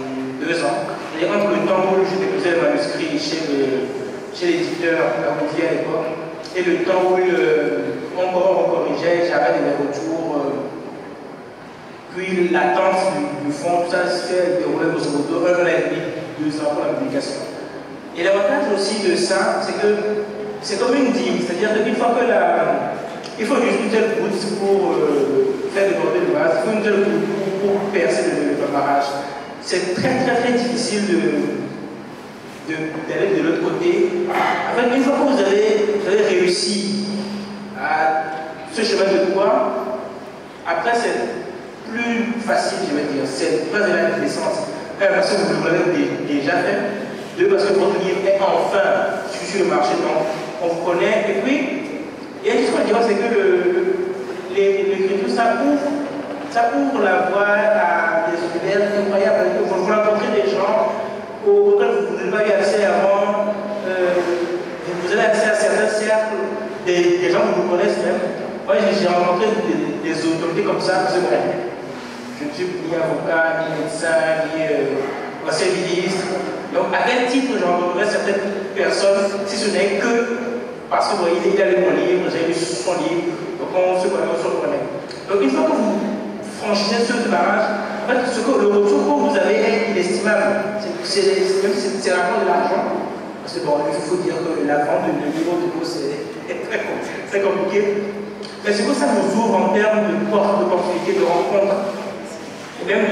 2 ans. Et entre le temps où je déposais le manuscrit chez l'éditeur Agouvier à l'époque, et le temps où on corrigeait, j'avais des retours. Puis l'attente du fond, tout ça s'est déroulé grosso modo 1 an et demi, 2 ans pour la publication. Et l'avantage aussi de ça, c'est que c'est comme une dîme, c'est-à-dire qu'une fois que il faut juste une telle goutte pour faire déborder le vase, il faut une telle goutte pour percer le barrage. C'est très difficile d'aller de l'autre côté. En fait, une fois que vous avez réussi à ce chemin de croix, après c'est plus facile, je vais dire. C'est pas de la descente. Parce que vous l'avez déjà fait. 2, parce que votre livre est enfin sur le marché, donc on vous connaît. Et puis, il y a une chose à dire, c'est que l'écriture, ça ouvre la voie à des univers incroyables. Vous rencontrez des gens auxquels vous n'avez pas eu accès avant. Vous avez accès à certains cercles, des gens qui vous connaissent même. Moi, j'ai rencontré des autorités comme ça, parce que bon, je ne suis ni avocat, ni médecin, ni ancien ministre. Donc, à quel titre j'ai rencontré certaines personnes, si ce n'est que parce que vous voyez, il a lu mon livre, j'ai lu son livre, donc on se connaît. Donc, une fois que vous franchissez ce barrage, en fait, le retour que vous avez est inestimable. Même si c'est la vente de l'argent, parce que bon, il faut dire que la vente de livres de mots, c'est très compliqué. Mais c'est pour ça que nous ouvre en termes de portes, d'opportunités, de rencontres, et même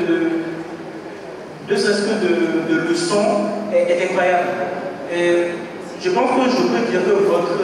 de ce que de leçons est incroyable. Et je pense que je peux dire que votre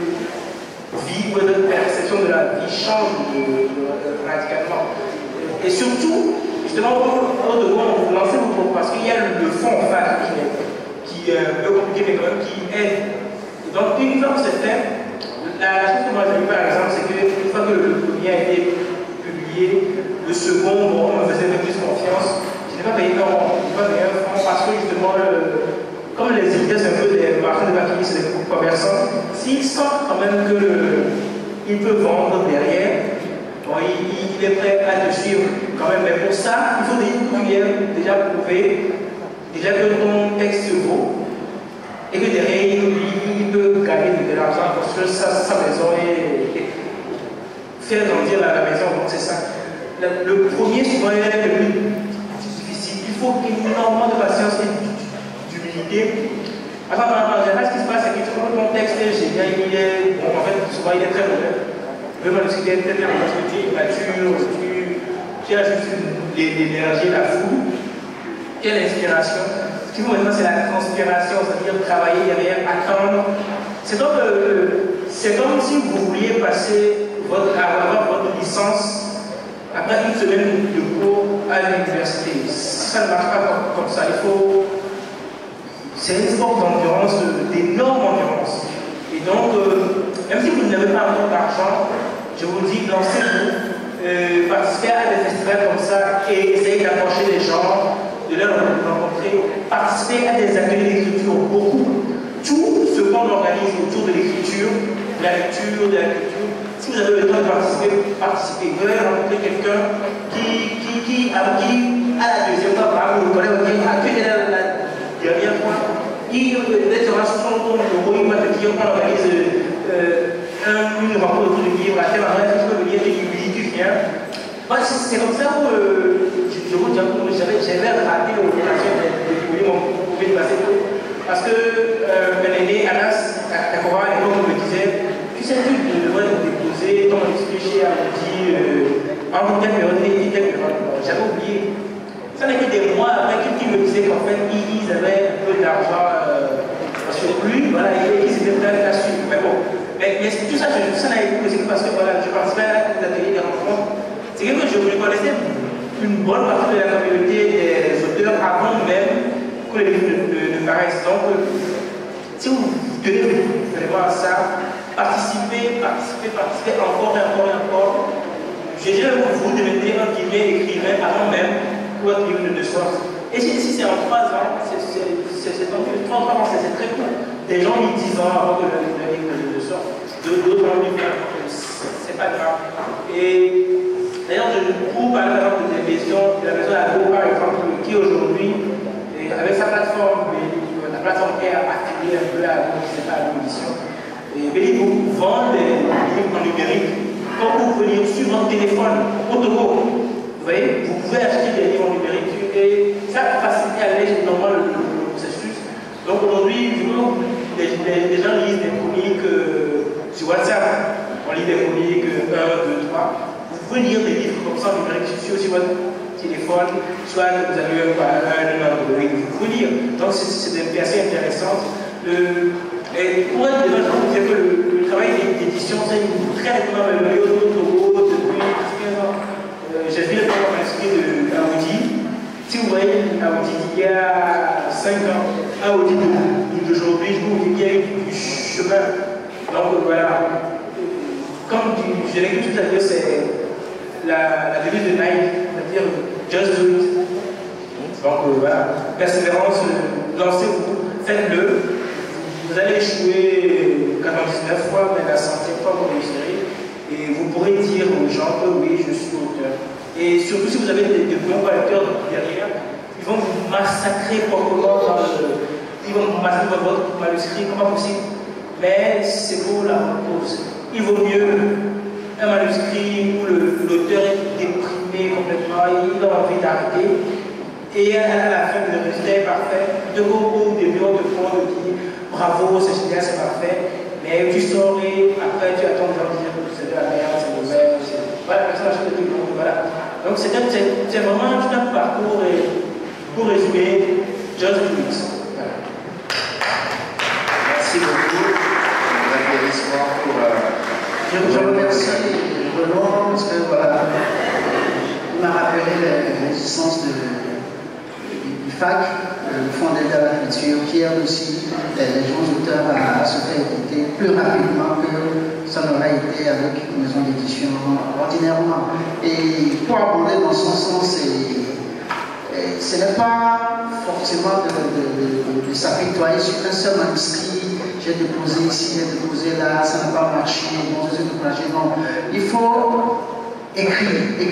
vie, votre perception de la vie change radicalement. Et surtout, justement, au devant, vous lancez vos propos, parce qu'il y a le fond en face qui est un peu compliqué, mais quand même qui aide. Et donc, une fois que c'est fait, la chose que moi j'ai vu par exemple, c'est qu'une fois que le premier a été publié, le second, bon, on me faisait un peu plus confiance. Je n'ai pas payé un franc parce que justement, comme les éditeurs, c'est un peu des marchands de papier, c'est des commerçants, s'ils sentent quand même qu'il peut vendre derrière, bon, il est prêt à te suivre quand même. Mais pour ça, il faut déjà prouver déjà que ton texte vaut. Et que derrière, il peut gagner de l'argent parce que sa maison est. Faire grandir la maison, donc c'est ça. Le premier, souvent, est le plus difficile. Il faut énormément de patience et d'humilité. Alors, en général, ce qui se passe, c'est que ton texte est génial, bon, en fait, souvent, il est très mauvais. Le manuscrit est très bien parce que tu es mature, tu as juste l'énergie, la foule, tu as l'inspiration. Ce qu'il faut maintenant, c'est la conspiration, c'est-à-dire travailler derrière, attendre. C'est comme si vous vouliez avoir votre licence après une semaine de cours à l'université. Ça ne marche pas comme ça. C'est une forme d'endurance, d'énorme endurance. Et donc, même si vous n'avez pas encore d'argent, je vous dis, lancez-vous, participez à des festivals comme ça et essayez d'approcher les gens, de leur rencontrer, participer à des ateliers d'écriture, beaucoup. Tout ce qu'on organise autour de l'écriture, de la lecture, si vous avez le temps de participer. Vous allez rencontrer quelqu'un qui à la deuxième fois, par exemple, vous connaissez, à qui est la dernière fois, il sera sur son compte, il va te dire qu'on organise une rencontre autour du livre, à tel endroit, est-ce que le livre tu viens. C'est comme ça que je vous dis que j'avais raté l'opération de pouvoir passer tout. Parce que l'aîné Anas Takora, à l'époque, me disait tu sais, tu devrais te déposer ton manuscrit chez Amoudi en telle période et telle période. J'avais oublié. Ça n'est que des mois après qui me disait qu'en fait, ils avaient un peu d'argent sur lui, voilà, et qu'ils étaient prêts à suivre. Mais bon, mais tout ça n'a été possible parce que voilà, je participais à des ateliers, des rencontres. C'est que je connaissais une bonne partie de la communauté des auteurs avant même que les livres ne paraissent. Donc, si vous tenez vraiment à ça, participez encore et encore et encore. Je dirais que vous devenez un guillemets écrivain avant même que votre livre ne sorte. Et si c'est en 3 ans, c'est très court. Des gens mis 10 ans avant que le livre ne sorte. D'autres ont mis c'est pas grave. Et D'ailleurs, je trouve par exemple de la maison Ago, par exemple, qui aujourd'hui, avec sa plateforme, la plateforme qui est affiliée un peu à Ago, qui n'est pas à l'édition, ils vous vendent des livres en numérique, comme vous pouvez lire sur votre téléphone, au Togo. Vous voyez, vous pouvez acheter des livres en numérique et ça facilite à l'aise normalement le processus. Donc aujourd'hui, les gens lisent des chroniques sur WhatsApp. On lit des chroniques 1, 2, 3. Vous pouvez lire des livres comme ça en numérique sur votre téléphone, soit vous avez un Android, vous pouvez lire. Donc c'est assez intéressant. Et pour être devant, je vous dire que le travail d'édition, c'est très nettement amélioré au Togo depuis 15 ans. J'ai vu le manuscrit de Aoudi. Si vous voyez Aoudi il y a 5 ans, Aoudi d'aujourd'hui, je vous dis qu'il y a eu du chemin. Donc voilà. Comme je l'ai dit tout à l'heure, c'est la devise de Nike, c'est-à-dire just do it. Donc voilà, persévérance, lancez-vous, faites-le. Vous allez échouer 99 fois, mais la 100e fois vous réussirez. Et vous pourrez dire aux gens que oui, je suis auteur. Et surtout si vous avez des bons collecteurs derrière, ils vont vous massacrer proprement ils vont vous massacrer votre manuscrit, comment possible. Mais c'est pour la bonne cause. Il vaut mieux un manuscrit où l'auteur est déprimé complètement, il a envie d'arrêter, et à la fin, le résultat est parfait. De au début, on te prend, on te dit bravo, c'est génial, c'est parfait, mais tu sors et après tu attends les gens dire que c'est de la merde, c'est mauvais, voilà, personne n'achète de tout le monde, voilà. Donc c'est vraiment tout un parcours, et pour résumer, just do it. Voilà. Merci beaucoup. Je remercie Renaud parce que voilà, il m'a rappelé l'existence du FAC, le Fonds d'aide à la culture, qui aide aussi les jeunes auteurs à se faire éditer plus rapidement que ça n'aurait été avec une maison d'édition ordinairement. Et pour abonder dans son sens, ce n'est pas forcément de s'apitoyer sur un seul manuscrit. J'ai déposé ici, j'ai déposé là, ça n'a pas marché, bon, je suis découragé. Non, il faut écrire.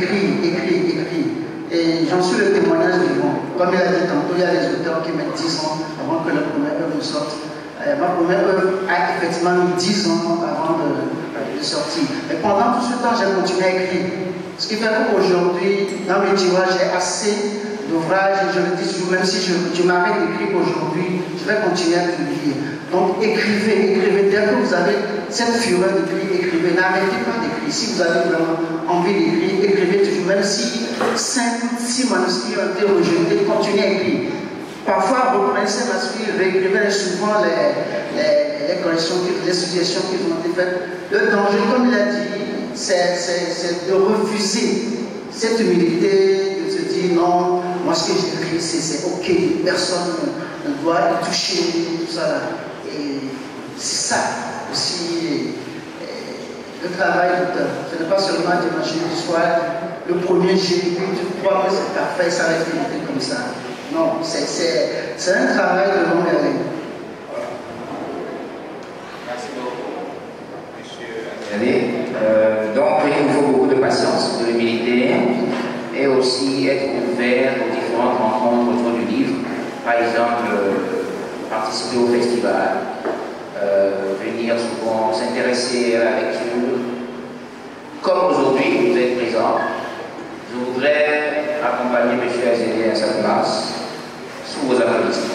Et j'en suis le témoignage vivant. Comme il a dit tantôt, il y a des auteurs qui mettent 10 ans avant que leur première œuvre sorte. Ma première œuvre a effectivement mis 10 ans avant de sortir. Et pendant tout ce temps, j'ai continué à écrire. Ce qui fait qu'aujourd'hui, dans mes tirages, j'ai assez d'ouvrages. Je le dis toujours, même si je m'arrête d'écrire aujourd'hui, je vais continuer à publier. Donc écrivez. Dès que vous avez cette fureur d'écrire, écrivez. N'arrêtez pas d'écrire. Si vous avez vraiment envie d'écrire, écrivez toujours. Même si 5-6 manuscrits ont été rejetés, continuez à écrire. Parfois, reprenez ces manuscrits, réécrivez souvent les corrections, les suggestions qui ont été faites. Le danger, comme il a dit, c'est de refuser cette humilité, de se dire non, moi ce que j'écris, c'est ok, personne ne doit y toucher, tout ça là. Et c'est ça aussi le travail d'auteur. Ce n'est pas seulement d'imaginer du soir le premier jet, puis tu crois que c'est parfait, ça va être fini comme ça. Non, c'est un travail de longue haleine. Merci beaucoup, monsieur. Donc, il nous faut beaucoup de patience, de l'humilité, et aussi être ouvert aux différentes rencontres autour du livre. Par exemple, participer au festival, venir souvent s'intéresser à la lecture. Comme aujourd'hui, vous êtes présent, je voudrais accompagner M. Azélé à sa place, sous vos applaudissements.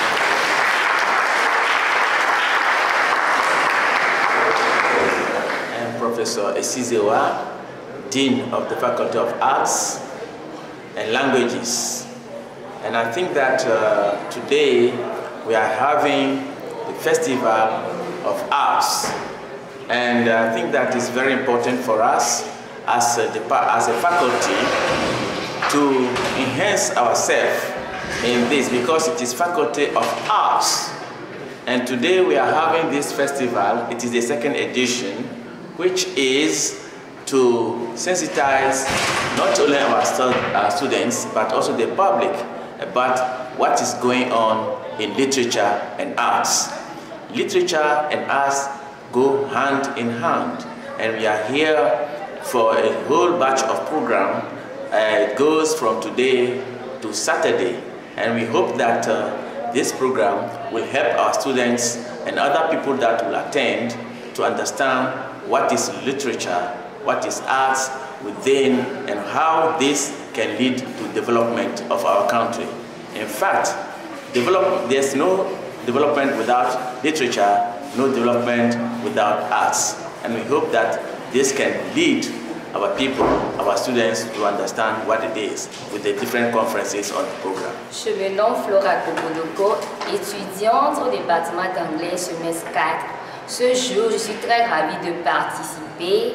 I'm Professor Esizewa, Dean of the Faculty of Arts and Languages. And I think that today we are having the Festival of Arts. And I think that is very important for us as a faculty to enhance ourselves in this, because it is Faculty of Arts. And today we are having this festival. It is the second edition, which is to sensitize not only our students, but also the public about what is going on in literature and arts. Literature and arts go hand in hand, and we are here for a whole batch of program. It goes from today to Saturday, and we hope that this program will help our students and other people that will attend to understand what is literature, what is arts within, and how this can lead to development of our country. In fact, there's no development without literature, no development without arts. And we hope that this can lead our people, our students to understand what it is with the different conferences on the program. Je me nomme Flora Kokodoko, étudiante au département d'anglais semestre 4. Ce jour, je suis très ravie de participer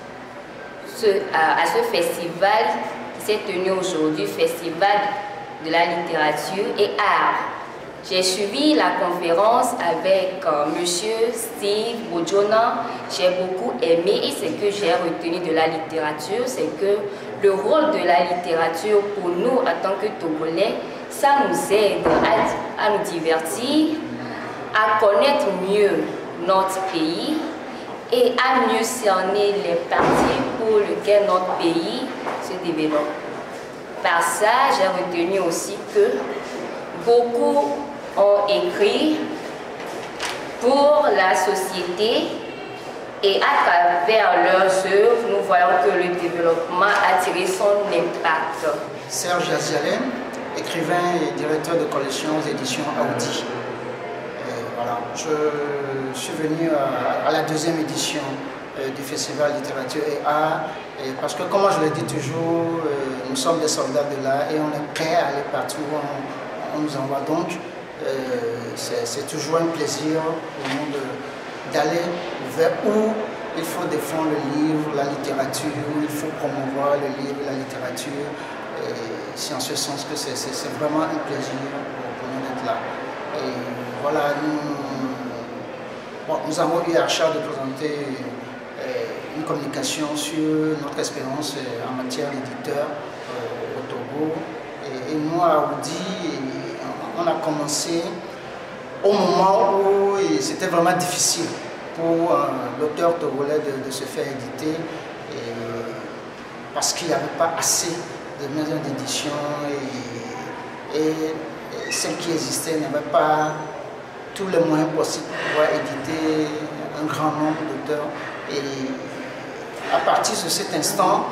à ce festival qui s'est tenu aujourd'hui, Festival de la littérature et art. J'ai suivi la conférence avec Monsieur Steve Bojona. J'ai beaucoup aimé, et ce que j'ai retenu de la littérature, c'est que le rôle de la littérature pour nous en tant que Togolais, ça nous aide à nous divertir, à connaître mieux notre pays et à mieux cerner les parties pour lesquelles notre pays se développe. Par ça, j'ai retenu aussi que beaucoup ont écrit pour la société, et à travers leurs œuvres, nous voyons que le développement a tiré son impact. Serge Azialem, écrivain et directeur de collection aux éditions Audi. Voilà, je suis venu à la deuxième édition du Festival Littérature et Art, parce que, comme je le dis toujours, nous sommes des soldats de l'art et on est prêts à aller partout où on nous envoie. Donc, c'est toujours un plaisir pour nous d'aller vers où il faut défendre le livre, la littérature, où il faut promouvoir le livre, la littérature. C'est en ce sens que c'est vraiment un plaisir pour nous d'être là. Et voilà, nous avons eu à charge de présenter une communication sur notre expérience en matière d'éditeur au Togo. Et nous, à Audi, on a commencé au moment où c'était vraiment difficile pour l'auteur togolais de se faire éditer, parce qu'il n'y avait pas assez de maisons d'édition et celles qui existaient n'avaient pas tous les moyens possibles pour pouvoir éditer un grand nombre d'auteurs. Et à partir de cet instant,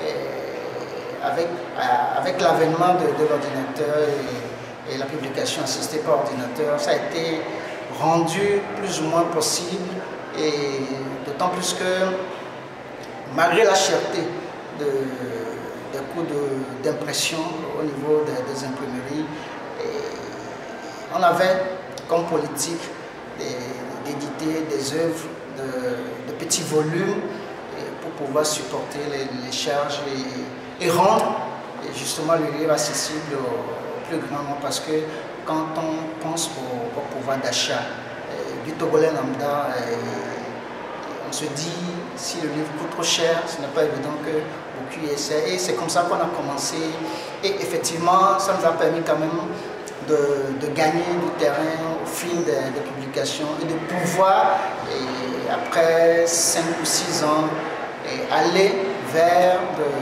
avec l'avènement de l'ordinateur et la publication assistée par ordinateur, ça a été rendu plus ou moins possible, et d'autant plus que malgré la cherté des coûts d'impression au niveau des imprimeries, on avait comme politique d'éditer des œuvres de petits volumes pour pouvoir supporter les charges et rendre justement le livre accessible au plus grand nombre, parce que quand on pense au pouvoir d'achat du Togolais lambda, on se dit, si le livre coûte trop cher, ce n'est pas évident que beaucoup y essaient. Et c'est comme ça qu'on a commencé. Et effectivement, ça nous a permis quand même de gagner du terrain au fil des publications et de pouvoir, après 5 ou 6 ans, aller vers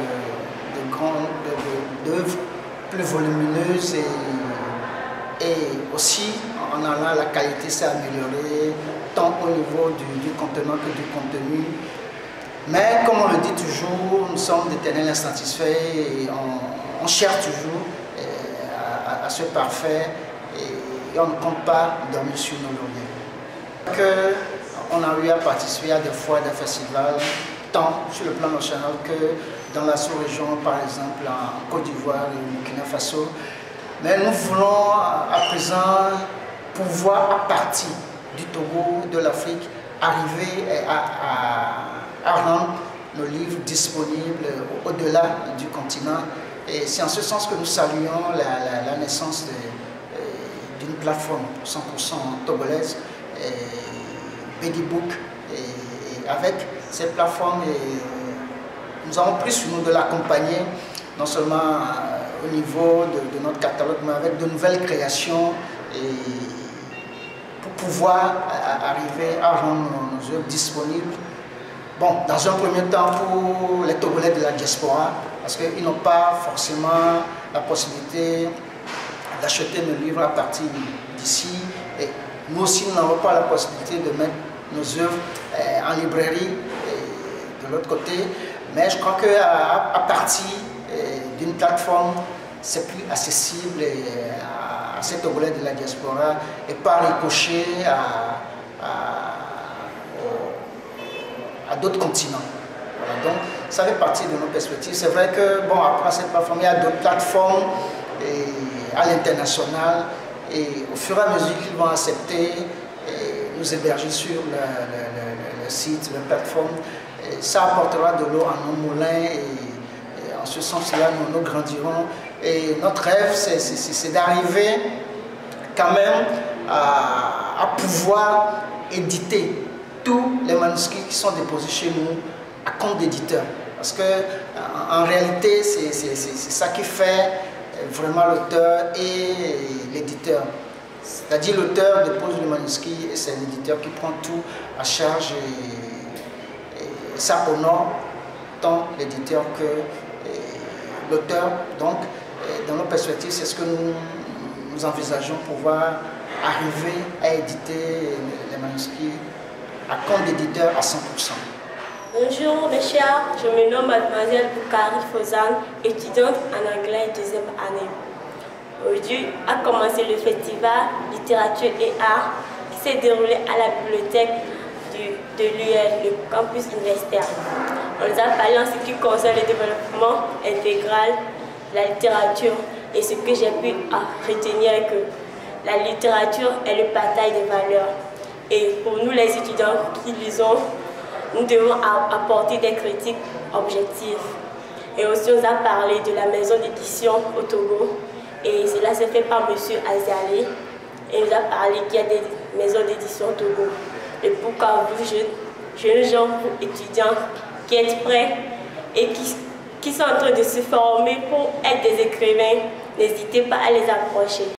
d'œuvres plus volumineuses, et aussi en allant, la qualité s'est améliorée tant au niveau du contenant que du contenu. Mais comme on le dit toujours, nous sommes d'éternels insatisfaits et on cherche toujours à ce parfait, et on ne compte pas dormir sur nos lauriers. On a eu à participer à des fois des festivals, tant sur le plan national que dans la sous-région, par exemple en Côte d'Ivoire et au Burkina Faso. Mais nous voulons à présent pouvoir, à partir du Togo, de l'Afrique, arriver à rendre nos livres disponibles au-delà du continent. Et c'est en ce sens que nous saluons la naissance d'une plateforme 100% togolaise, Bedibook. Et avec cette plateforme, nous avons pris sur nous de l'accompagner, non seulement au niveau de notre catalogue, mais avec de nouvelles créations, pour pouvoir arriver à rendre nos œuvres disponibles bon, dans un premier temps pour les Togolais de la diaspora, parce qu'ils n'ont pas forcément la possibilité d'acheter nos livres à partir d'ici. Et nous aussi, nous n'avons pas la possibilité de mettre nos œuvres en librairie de l'autre côté. Mais je crois qu'à partir d'une plateforme, c'est plus accessible à ces Togolais de la diaspora et pas ricochet à d'autres continents. Voilà, donc ça fait partie de nos perspectives. C'est vrai que, bon, après cette plateforme, il y a d'autres plateformes à l'international et au fur et à mesure qu'ils vont accepter nous héberger sur le site, la plateforme, ça apportera de l'eau à nos moulins et en ce sens-là, nous grandirons. Et notre rêve, c'est d'arriver quand même à pouvoir éditer tous les manuscrits qui sont déposés chez nous à compte d'éditeur. Parce que en réalité, c'est ça qui fait vraiment l'auteur et l'éditeur. C'est-à-dire l'auteur dépose le manuscrit et c'est l'éditeur qui prend tout à charge et ça honore tant l'éditeur que l'auteur. Donc, dans nos perspectives, c'est ce que nous envisageons, pouvoir arriver à éditer les manuscrits à compte d'éditeur à 100%. Bonjour mes chers, je me nomme Mademoiselle Boukari Fozan, étudiante en anglais deuxième année. Aujourd'hui a commencé le festival littérature et art qui s'est déroulé à la bibliothèque de l'UL, le campus universitaire. On nous a parlé en ce qui concerne le développement intégral de la littérature et ce que j'ai pu retenir est que la littérature est le partage des valeurs. Et pour nous les étudiants qui lisons, nous devons apporter des critiques objectives. Et aussi on nous a parlé de la maison d'édition au Togo. Et cela se fait par M. Azialé. Et il nous a parlé qu'il y a des maisons d'édition au Togo. Et pourquoi vous, jeunes gens, vous étudiants, qui êtes prêts et qui sont en train de se former pour être des écrivains, n'hésitez pas à les approcher.